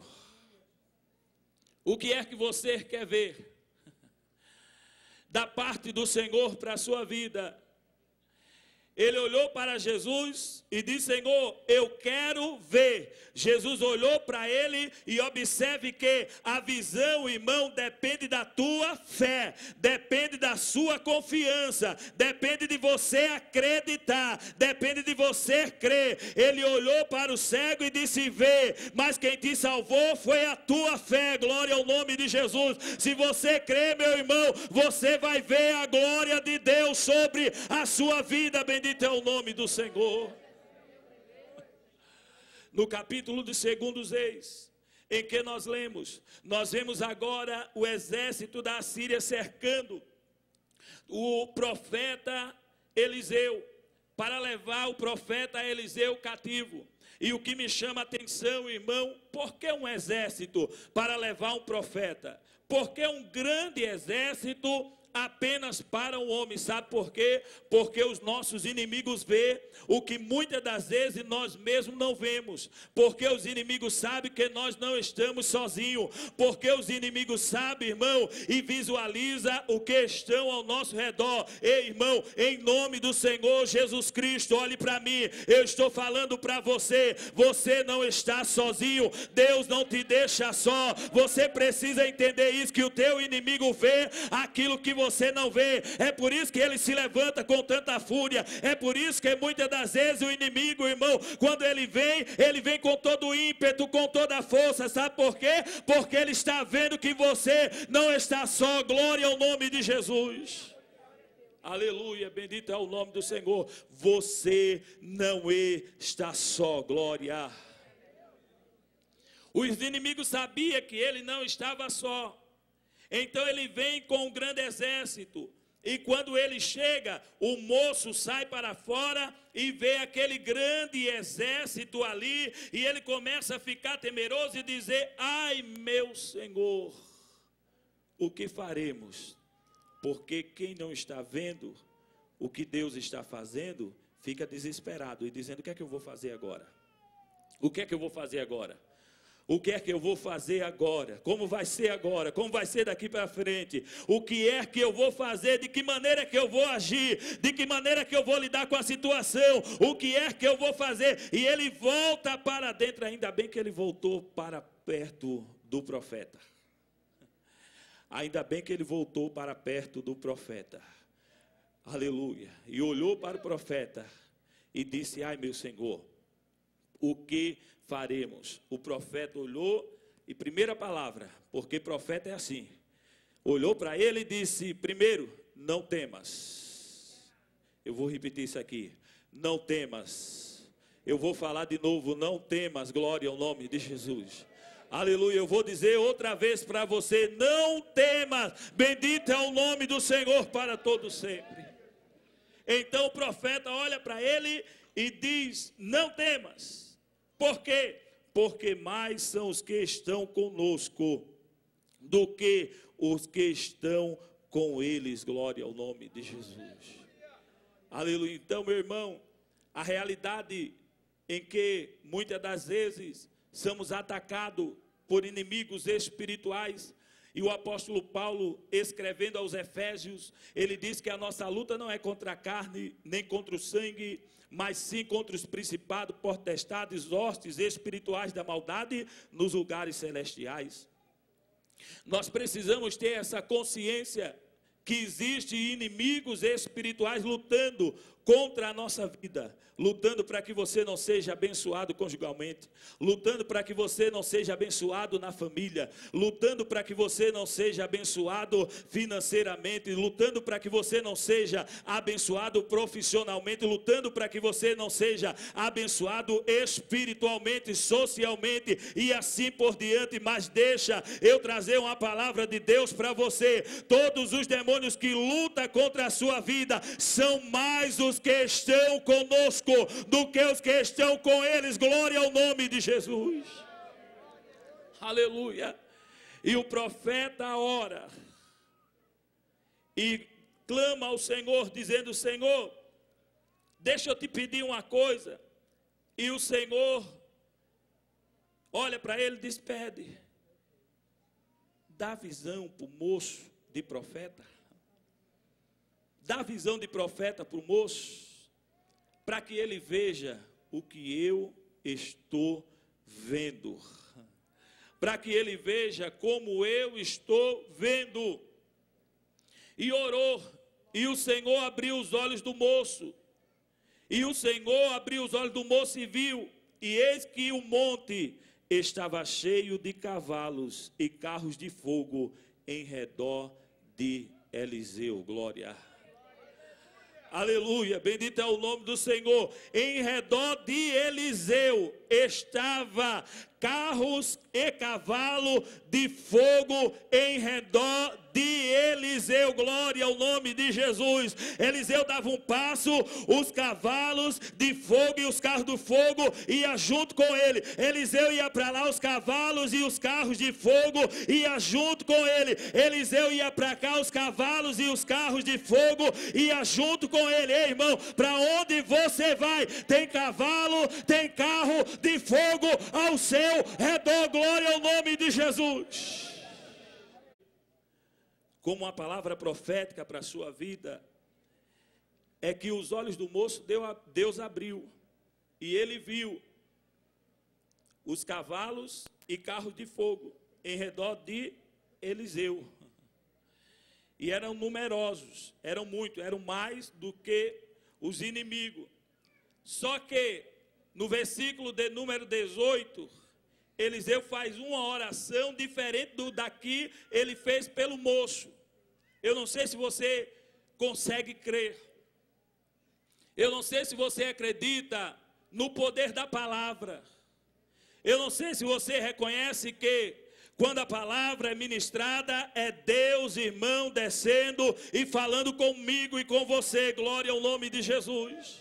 O que é que você quer ver da parte do Senhor para a sua vida? Ele olhou para Jesus e disse, Senhor, eu quero ver. Jesus olhou para ele e observe que a visão, irmão, depende da tua fé, depende da sua confiança, depende de você acreditar, depende de você crer. Ele olhou para o cego e disse, vê, mas quem te salvou foi a tua fé, glória ao nome de Jesus. Se você crê, meu irmão, você vai ver a glória de Deus sobre a sua vida, bendito. Bendito é o nome do Senhor. No capítulo de Segundo Reis, em que nós lemos, nós vemos agora o exército da Assíria cercando o profeta Eliseu, para levar o profeta Eliseu cativo. E o que me chama a atenção, irmão, por que um exército para levar um profeta? Porque um grande exército apenas para um homem, sabe por quê? Porque os nossos inimigos vê o que muitas das vezes nós mesmos não vemos, porque os inimigos sabem que nós não estamos sozinhos, porque os inimigos sabem, irmão, e visualiza o que estão ao nosso redor. Ei, irmão, em nome do Senhor Jesus Cristo, olhe para mim, eu estou falando para você, você não está sozinho, Deus não te deixa só, você precisa entender isso, que o teu inimigo vê aquilo que você você não vê. É por isso que ele se levanta com tanta fúria. É por isso que muitas das vezes o inimigo, irmão, quando ele vem, ele vem com todo o ímpeto, com toda a força. Sabe por quê? Porque ele está vendo que você não está só. Glória ao nome de Jesus. Aleluia, bendito é o nome do Senhor. Você não está só, glória. Os inimigos sabiam que ele não estava só. Então ele vem com um grande exército. E quando ele chega, o moço sai para fora e vê aquele grande exército ali. E ele começa a ficar temeroso e dizer: ai, meu Senhor, o que faremos? Porque quem não está vendo o que Deus está fazendo, fica desesperado e dizendo: o que é que eu vou fazer agora? O que é que eu vou fazer agora? O que é que eu vou fazer agora? Como vai ser agora? Como vai ser daqui para frente? O que é que eu vou fazer? De que maneira que eu vou agir? De que maneira que eu vou lidar com a situação? O que é que eu vou fazer? E ele volta para dentro. Ainda bem que ele voltou para perto do profeta. Ainda bem que ele voltou para perto do profeta. Aleluia. E olhou para o profeta e disse: ai, meu Senhor, o que faremos? O profeta olhou e, primeira palavra, porque profeta é assim, olhou para ele e disse: primeiro, não temas. Eu vou repetir isso aqui: não temas. Eu vou falar de novo: não temas. Glória ao nome de Jesus. Aleluia, eu vou dizer outra vez para você: não temas, bendito é o nome do Senhor para todo sempre. Então o profeta olha para ele e diz: não temas. Por quê? Porque mais são os que estão conosco do que os que estão com eles. Glória ao nome de Jesus. Aleluia. Então, meu irmão, a realidade em que muitas das vezes somos atacados por inimigos espirituais. E o apóstolo Paulo, escrevendo aos Efésios, ele diz que a nossa luta não é contra a carne, nem contra o sangue, mas sim contra os principados, potestades, hostes espirituais da maldade nos lugares celestiais. Nós precisamos ter essa consciência que existem inimigos espirituais lutando contra a nossa vida, lutando para que você não seja abençoado conjugalmente, lutando para que você não seja abençoado na família, lutando para que você não seja abençoado financeiramente, lutando para que você não seja abençoado profissionalmente, lutando para que você não seja abençoado espiritualmente, socialmente e assim por diante. Mas deixa eu trazer uma palavra de Deus para você: todos os demônios que lutam contra a sua vida são mais os que estão conosco do que os que estão com eles. Glória ao nome de Jesus. Aleluia. E o profeta ora e clama ao Senhor, dizendo: Senhor, deixa eu te pedir uma coisa. E o Senhor olha para ele e diz: pede. Dá visão para o moço de profeta. Dá visão de profeta para o moço, para que ele veja o que eu estou vendo, para que ele veja como eu estou vendo. E orou, e o Senhor abriu os olhos do moço, e o Senhor abriu os olhos do moço e viu, e eis que o monte estava cheio de cavalos e carros de fogo em redor de Eliseu. Glória. Aleluia, bendito é o nome do Senhor. Em redor de Eliseu estava carros e cavalo de fogo em redor de Eliseu. Glória ao nome de Jesus. Eliseu dava um passo, os cavalos de fogo e os carros do fogo iam junto com ele. Eliseu ia para lá, os cavalos e os carros de fogo iam junto com ele. Eliseu ia para cá, os cavalos e os carros de fogo iam junto com ele. Ei, irmão, para onde você vai, tem cavalo, tem carro de fogo ao seu redor. Glória ao nome de Jesus. Como uma palavra profética para a sua vida, é que os olhos do moço Deus abriu, e ele viu os cavalos e carros de fogo em redor de Eliseu. E eram numerosos, eram muitos, eram mais do que os inimigos. Só que no versículo de número dezoito, Eliseu faz uma oração diferente do daqui ele fez pelo moço. Eu não sei se você consegue crer. Eu não sei se você acredita no poder da palavra. Eu não sei se você reconhece que quando a palavra é ministrada, é Deus, irmão, descendo e falando comigo e com você. Glória ao nome de Jesus.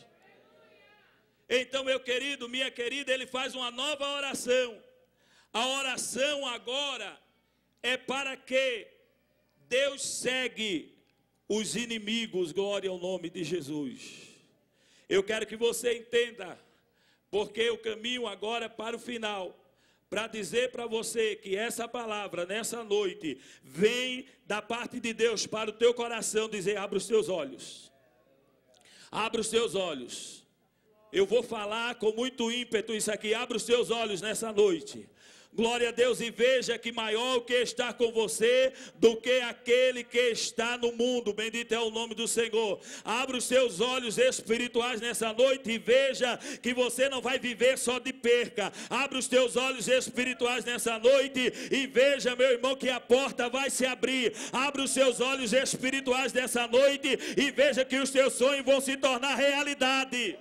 Então, meu querido, minha querida, ele faz uma nova oração. A oração agora é para que Deus segue os inimigos. Glória ao nome de Jesus. Eu quero que você entenda, porque eu caminho agora para o final, para dizer para você que essa palavra, nessa noite, vem da parte de Deus para o teu coração, dizer, abre os teus olhos. Abre os teus olhos. Eu vou falar com muito ímpeto isso aqui, abre os teus olhos nessa noite. Glória a Deus, e veja que maior o que está com você do que aquele que está no mundo. Bendito é o nome do Senhor. Abra os seus olhos espirituais nessa noite e veja que você não vai viver só de perca. Abra os teus olhos espirituais nessa noite e veja, meu irmão, que a porta vai se abrir. Abra os seus olhos espirituais nessa noite e veja que os teus sonhos vão se tornar realidade.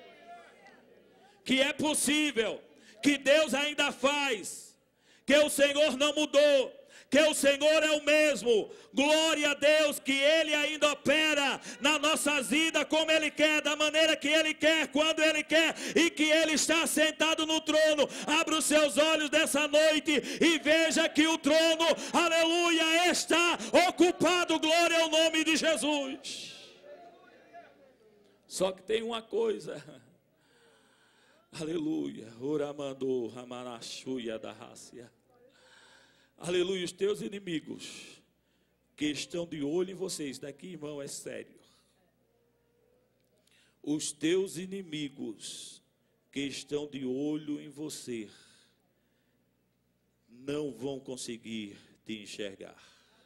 Que é possível, que Deus ainda faz, que o Senhor não mudou, que o Senhor é o mesmo. Glória a Deus, que Ele ainda opera nas nossas vidas como Ele quer, da maneira que Ele quer, quando Ele quer, e que Ele está sentado no trono. Abra os seus olhos dessa noite e veja que o trono, aleluia, está ocupado. Glória ao nome de Jesus. Só que tem uma coisa, aleluia, oramando ramanachuia da rácia. Aleluia, os teus inimigos que estão de olho em vocês, daqui, irmão, é sério. Os teus inimigos que estão de olho em você não vão conseguir te enxergar.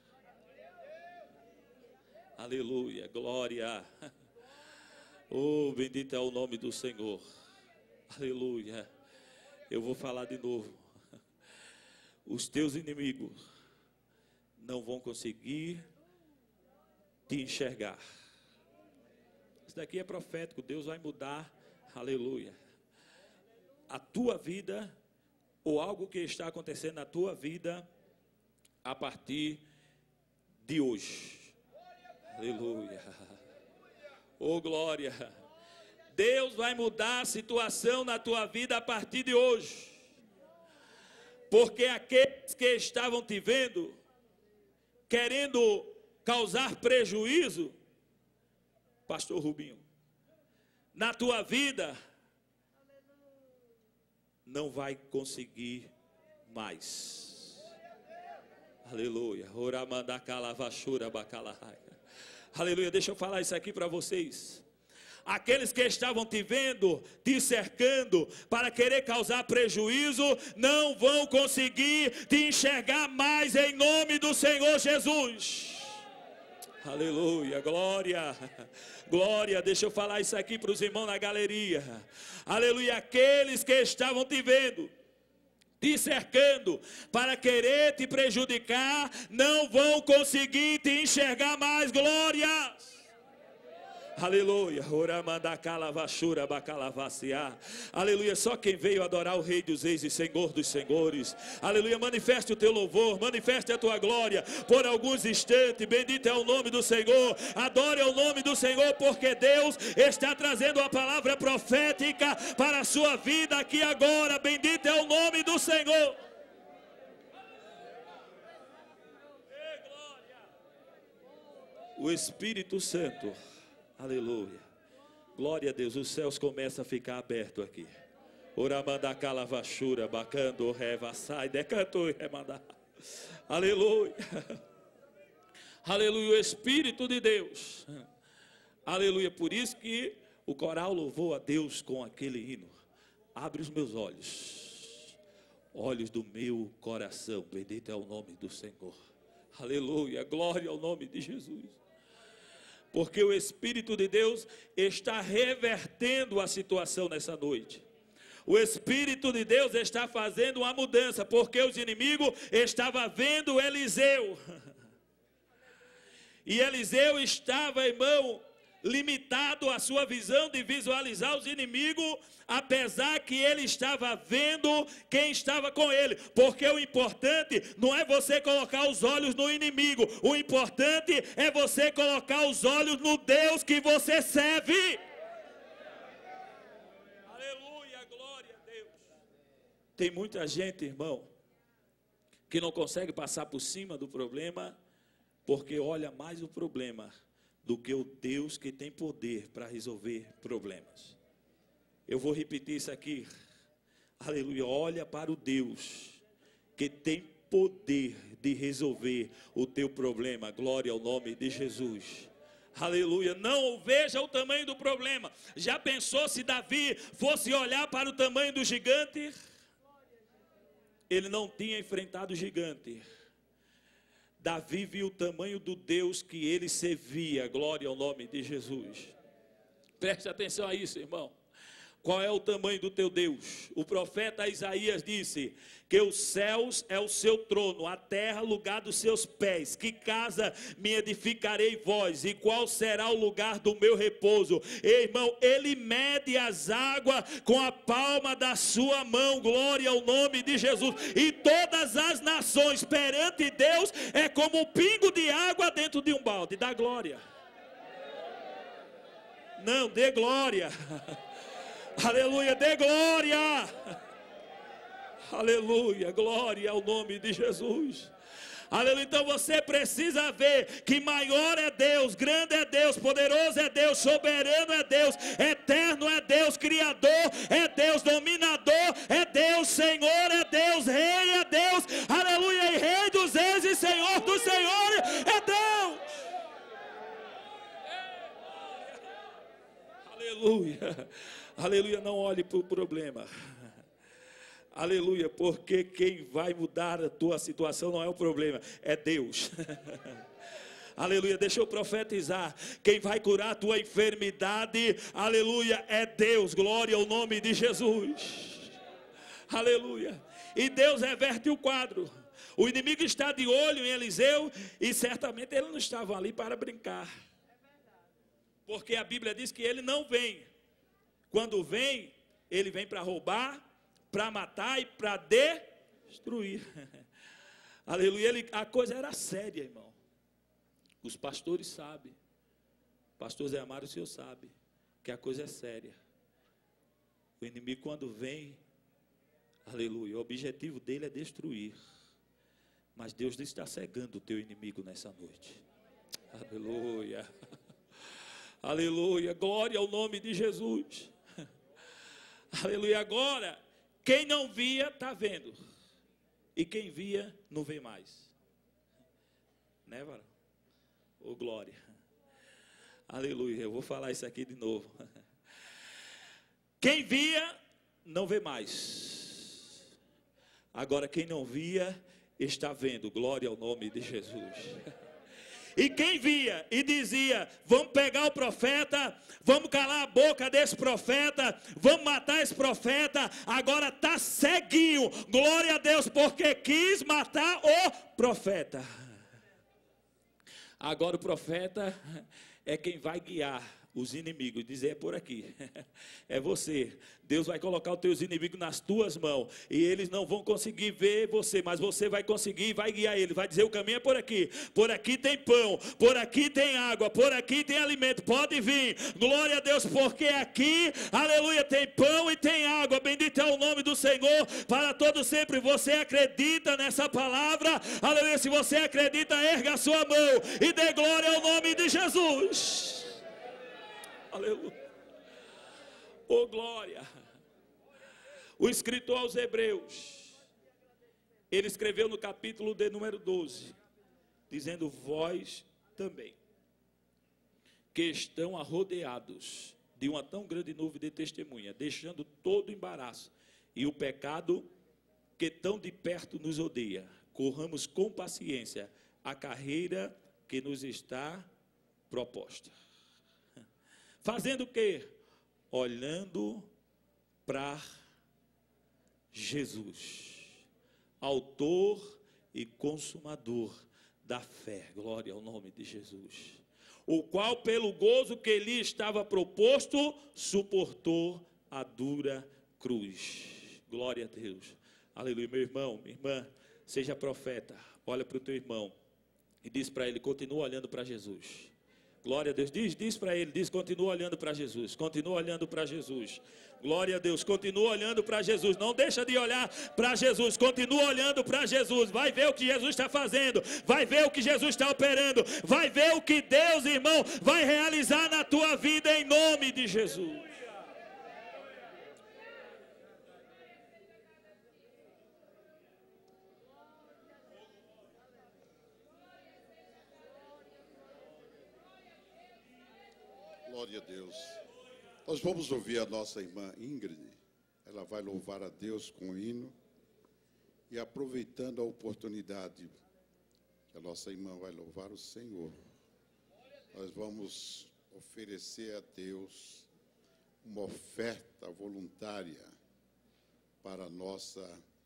Aleluia, glória. Oh, bendito é o nome do Senhor. Aleluia. Eu vou falar de novo. Os teus inimigos não vão conseguir te enxergar. Isso daqui é profético. Deus vai mudar, aleluia, a tua vida, ou algo que está acontecendo na tua vida a partir de hoje. Aleluia. Oh, glória. Deus vai mudar a situação na tua vida a partir de hoje. Porque aqueles que estavam te vendo, querendo causar prejuízo, pastor Rubinho, na tua vida, não vai conseguir mais. Aleluia. Aleluia. Deixa eu falar isso aqui para vocês. Aqueles que estavam te vendo, te cercando, para querer causar prejuízo, não vão conseguir te enxergar mais em nome do Senhor Jesus. Aleluia, glória, glória. Deixa eu falar isso aqui para os irmãos na galeria. Aleluia, aqueles que estavam te vendo, te cercando, para querer te prejudicar, não vão conseguir te enxergar mais. Glória. Aleluia. Aleluia. Só quem veio adorar o Rei dos Reis e Senhor dos Senhores. Aleluia. Manifeste o teu louvor, manifeste a tua glória por alguns instantes. Bendito é o nome do Senhor. Adore o nome do Senhor, porque Deus está trazendo a palavra profética para a sua vida aqui agora. Bendito é o nome do Senhor. O Espírito Santo, aleluia, glória a Deus, os céus começam a ficar abertos aqui. Oramanda calavachura, bacando, revassai, decantou e remandar. Aleluia, aleluia, o Espírito de Deus, aleluia. Por isso que o coral louvou a Deus com aquele hino. Abre os meus olhos, olhos do meu coração, bendito é o nome do Senhor. Aleluia, glória ao nome de Jesus. Porque o Espírito de Deus está revertendo a situação nessa noite. O Espírito de Deus está fazendo uma mudança, porque os inimigos estavam vendo Eliseu. E Eliseu estava, irmão, limitado a sua visão de visualizar os inimigos, apesar que ele estava vendo quem estava com ele. Porque o importante não é você colocar os olhos no inimigo, o importante é você colocar os olhos no Deus que você serve. Aleluia, glória a Deus. Tem muita gente, irmão, que não consegue passar por cima do problema, porque olha mais o problema do que o Deus que tem poder para resolver problemas. Eu vou repetir isso aqui. Aleluia. Olha para o Deus que tem poder de resolver o teu problema. Glória ao nome de Jesus. Aleluia. Não veja o tamanho do problema. Já pensou se Davi fosse olhar para o tamanho do gigante? Ele não tinha enfrentado o gigante. Davi viu o tamanho do Deus que ele servia. Glória ao nome de Jesus. Preste atenção a isso, irmão. Qual é o tamanho do teu Deus? O profeta Isaías disse que os céus é o seu trono, a terra lugar dos seus pés. Que casa me edificarei vós, e qual será o lugar do meu repouso? Ei, irmão, ele mede as águas com a palma da sua mão. Glória ao nome de Jesus. E todas as nações perante Deus é como um pingo de água dentro de um balde. Dá glória. Não, dê glória. Aleluia, dê glória. Aleluia, glória ao nome de Jesus. Aleluia, então você precisa ver que maior é Deus, grande é Deus, poderoso é Deus, soberano é Deus, eterno é Deus, criador é Deus, dominador é Deus, Senhor é Deus, Rei é Deus, aleluia, e Rei dos reis e Senhor dos senhores é Deus. Aleluia, aleluia, não olhe para o problema. Aleluia, porque quem vai mudar a tua situação não é o problema, é Deus. Aleluia, deixa eu profetizar. Quem vai curar a tua enfermidade, aleluia, é Deus. Glória ao nome de Jesus. Aleluia. E Deus reverte o quadro. O inimigo está de olho em Eliseu e certamente ele não estava ali para brincar. Porque a Bíblia diz que ele não vem. Quando vem, ele vem para roubar, para matar e para destruir. Aleluia. Ele, a coisa era séria, irmão. Os pastores sabem. Pastor Zé Amaro, o senhor sabe que a coisa é séria. O inimigo quando vem, aleluia, o objetivo dele é destruir. Mas Deus está cegando o teu inimigo nessa noite. Aleluia. Aleluia. Glória ao nome de Jesus. Aleluia. Agora, quem não via, está vendo. E quem via, não vê mais. Né, varão? Ô, glória. Aleluia. Eu vou falar isso aqui de novo. Quem via, não vê mais. Agora, quem não via, está vendo. Glória ao nome de Jesus. E quem via e dizia, vamos pegar o profeta, vamos calar a boca desse profeta, vamos matar esse profeta, agora está ceguinho, glória a Deus, porque quis matar o profeta. Agora o profeta é quem vai guiar os inimigos, dizer é por aqui, é você. Deus vai colocar os teus inimigos nas tuas mãos, e eles não vão conseguir ver você, mas você vai conseguir e vai guiar eles, vai dizer o caminho é por aqui, por aqui tem pão, por aqui tem água, por aqui tem alimento, pode vir, glória a Deus, porque aqui, aleluia, tem pão e tem água, bendito é o nome do Senhor, para todo sempre. Você acredita nessa palavra? Aleluia, se você acredita, erga a sua mão, e dê glória ao nome de Jesus. Aleluia. Oh, glória. O escritor aos Hebreus, ele escreveu no capítulo de número doze, dizendo, vós também, que estão arrodeados de uma tão grande nuvem de testemunha, deixando todo o embaraço e o pecado que tão de perto nos odeia, corramos com paciência a carreira que nos está proposta. Fazendo o quê? Olhando para Jesus, autor e consumador da fé. Glória ao nome de Jesus. O qual, pelo gozo que lhe estava proposto, suportou a dura cruz. Glória a Deus. Aleluia. Meu irmão, minha irmã, seja profeta. Olha para o teu irmão e diz para ele: continua olhando para Jesus. Glória a Deus. Diz, diz para ele, diz, continua olhando para Jesus. Continua olhando para Jesus. Glória a Deus. Continua olhando para Jesus. Não deixa de olhar para Jesus. Continua olhando para Jesus. Vai ver o que Jesus está fazendo. Vai ver o que Jesus está operando. Vai ver o que Deus, irmão, vai realizar na tua vida em nome de Jesus. Glória a Deus. Nós vamos ouvir a nossa irmã Ingrid. Ela vai louvar a Deus com o hino. E aproveitando a oportunidade que a nossa irmã vai louvar o Senhor, nós vamos oferecer a Deus uma oferta voluntária para a nossa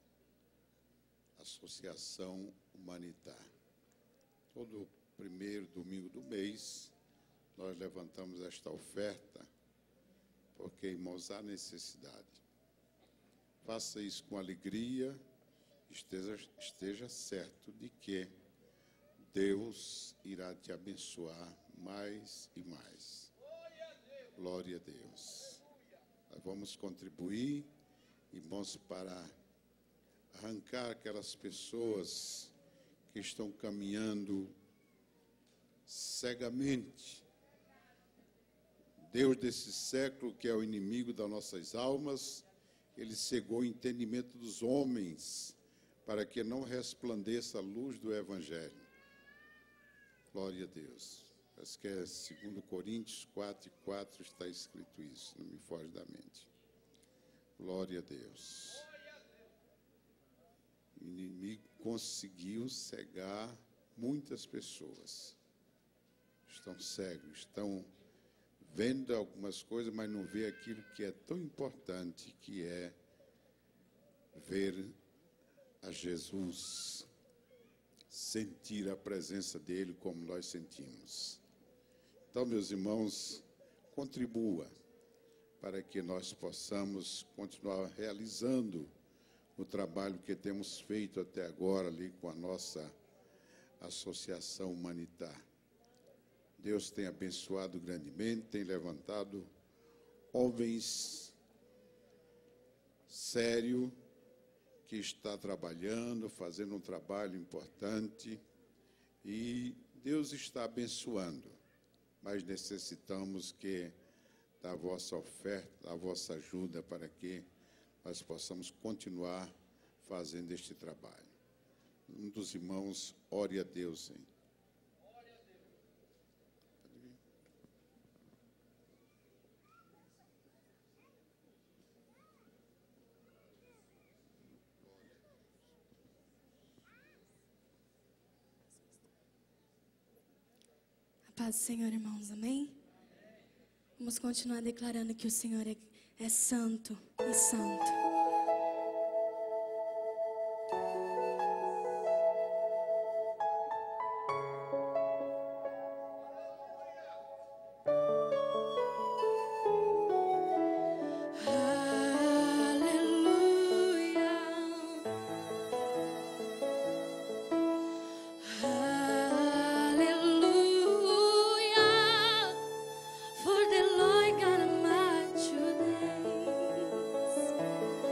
associação humanitária. Todo primeiro domingo do mês, nós levantamos esta oferta, porque, irmãos, há necessidade. Faça isso com alegria, esteja, esteja certo de que Deus irá te abençoar mais e mais. Glória a Deus. Nós vamos contribuir, irmãos, para arrancar aquelas pessoas que estão caminhando cegamente. Deus desse século, que é o inimigo das nossas almas, ele cegou o entendimento dos homens para que não resplandeça a luz do Evangelho. Glória a Deus. Parece que é segundo Coríntios quatro e quatro está escrito isso, não me foge da mente. Glória a Deus. O inimigo conseguiu cegar muitas pessoas. Estão cegos, estão vendo algumas coisas, mas não vê aquilo que é tão importante, que é ver a Jesus, sentir a presença dele como nós sentimos. Então, meus irmãos, contribua para que nós possamos continuar realizando o trabalho que temos feito até agora ali com a nossa associação humanitária. Deus tem abençoado grandemente, tem levantado homens sérios que está trabalhando, fazendo um trabalho importante, e Deus está abençoando, mas necessitamos que da vossa oferta, da vossa ajuda, para que nós possamos continuar fazendo este trabalho. Um dos irmãos, ore a Deus, hein? Paz do Senhor, irmãos, amém? Vamos continuar declarando que o Senhor é, é santo e santo. For the Lord God Almighty,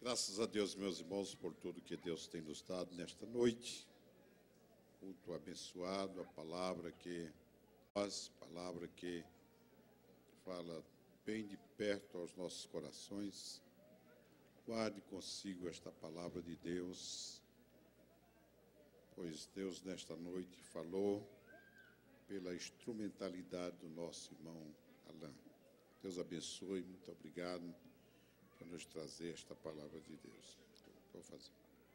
Graças a Deus, meus irmãos, por tudo que Deus tem nos dado nesta noite. Culto abençoado, a palavra que faz, palavra que fala bem de perto aos nossos corações. Guarde consigo esta palavra de Deus, pois Deus nesta noite falou pela instrumentalidade do nosso irmão Alain. Deus abençoe, muito obrigado por nos trazer esta palavra de Deus. Vou fazer.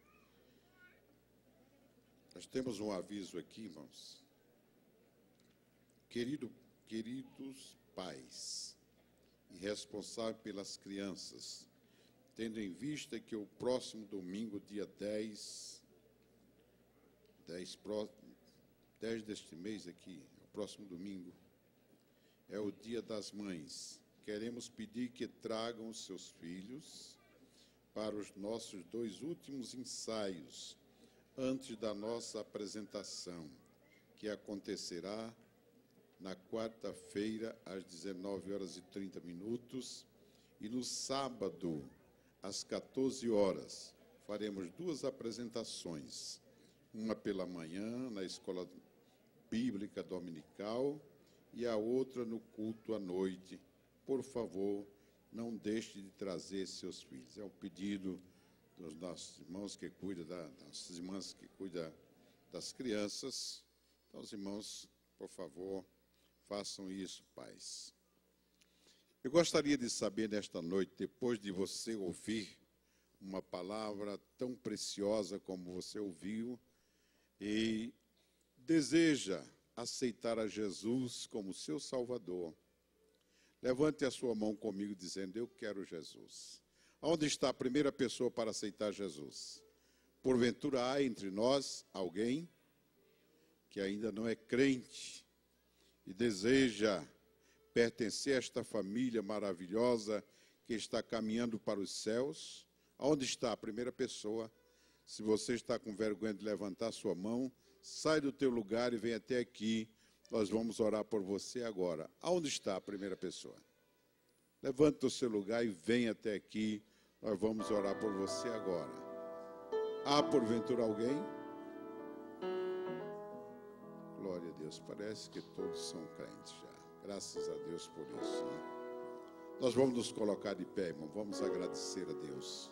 Nós temos um aviso aqui, irmãos. Querido, queridos pais e responsáveis pelas crianças, tendo em vista que o próximo domingo, dia dez, dez, dez deste mês aqui, o próximo domingo, é o Dia das Mães. Queremos pedir que tragam os seus filhos para os nossos dois últimos ensaios, antes da nossa apresentação, que acontecerá na quarta-feira, às dezenove horas e trinta minutos, e no sábado, às quatorze horas, faremos duas apresentações, uma pela manhã, na Escola Bíblica Dominical, e a outra no culto à noite. Por favor, não deixe de trazer seus filhos. É um pedido dos nossos irmãos que cuidam, da, das nossas irmãs que cuidam das crianças. Então, os irmãos, por favor, façam isso, pais. Eu gostaria de saber nesta noite, depois de você ouvir uma palavra tão preciosa como você ouviu, e deseja aceitar a Jesus como seu Salvador, levante a sua mão comigo dizendo: eu quero Jesus. Onde está a primeira pessoa para aceitar Jesus? Porventura há entre nós alguém que ainda não é crente e deseja pertencer a esta família maravilhosa que está caminhando para os céus? Onde está a primeira pessoa? Se você está com vergonha de levantar sua mão, sai do teu lugar e vem até aqui. Nós vamos orar por você agora. Onde está a primeira pessoa? Levante o seu lugar e vem até aqui. Nós vamos orar por você agora. Há porventura alguém? Glória a Deus. Parece que todos são crentes já. Graças a Deus por isso. Né? Nós vamos nos colocar de pé, irmão. Vamos agradecer a Deus.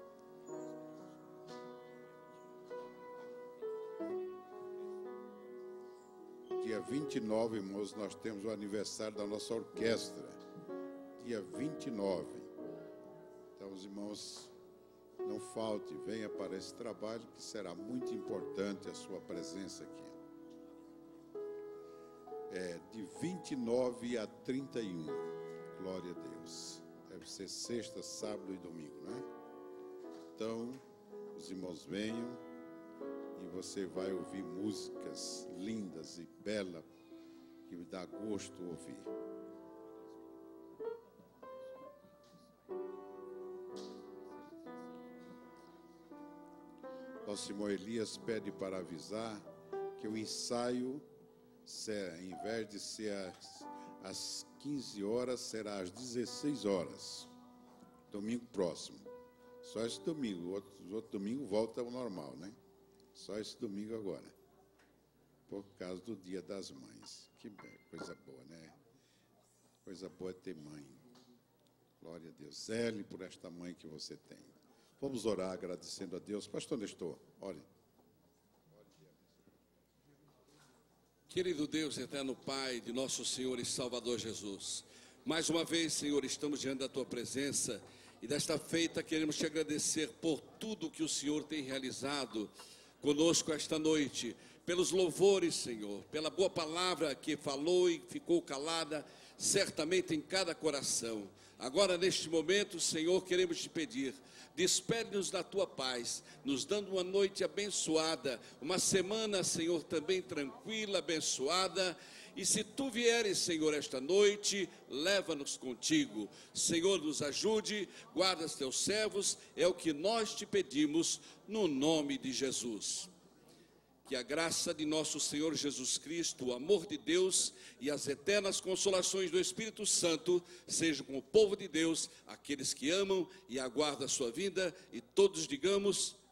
Dia vinte e nove, irmãos, nós temos o aniversário da nossa orquestra. Dia vinte e nove. Então, os irmãos, não falte, venha para esse trabalho, que será muito importante a sua presença aqui. É de vinte e nove a trinta e um. Glória a Deus. Deve ser sexta, sábado e domingo, né? Então, os irmãos venham e você vai ouvir músicas lindas e belas que me dá gosto ouvir. Nosso irmão Elias pede para avisar que o ensaio, será, em vez de ser às, às quinze horas, será às dezesseis horas. Domingo próximo. Só esse domingo. Outro, outro domingo volta ao normal, né? Só esse domingo agora. Por causa do Dia das Mães. Que coisa boa, né? Coisa boa é ter mãe. Glória a Deus. Zele por esta mãe que você tem. Vamos orar agradecendo a Deus. Pastor Nestor, ore. Querido Deus, eterno Pai de nosso Senhor e Salvador Jesus, mais uma vez, Senhor, estamos diante da Tua presença e desta feita queremos Te agradecer por tudo que o Senhor tem realizado conosco esta noite, pelos louvores, Senhor, pela boa palavra que falou e ficou calada, certamente em cada coração. Agora, neste momento, Senhor, queremos Te pedir, despede-nos da Tua paz, nos dando uma noite abençoada, uma semana, Senhor, também tranquila, abençoada. E se Tu vieres, Senhor, esta noite, leva-nos contigo. Senhor, nos ajude, guarda os Teus servos, é o que nós Te pedimos, no nome de Jesus. Que a graça de nosso Senhor Jesus Cristo, o amor de Deus e as eternas consolações do Espírito Santo sejam com o povo de Deus, aqueles que amam e aguardam a sua vinda, e todos digamos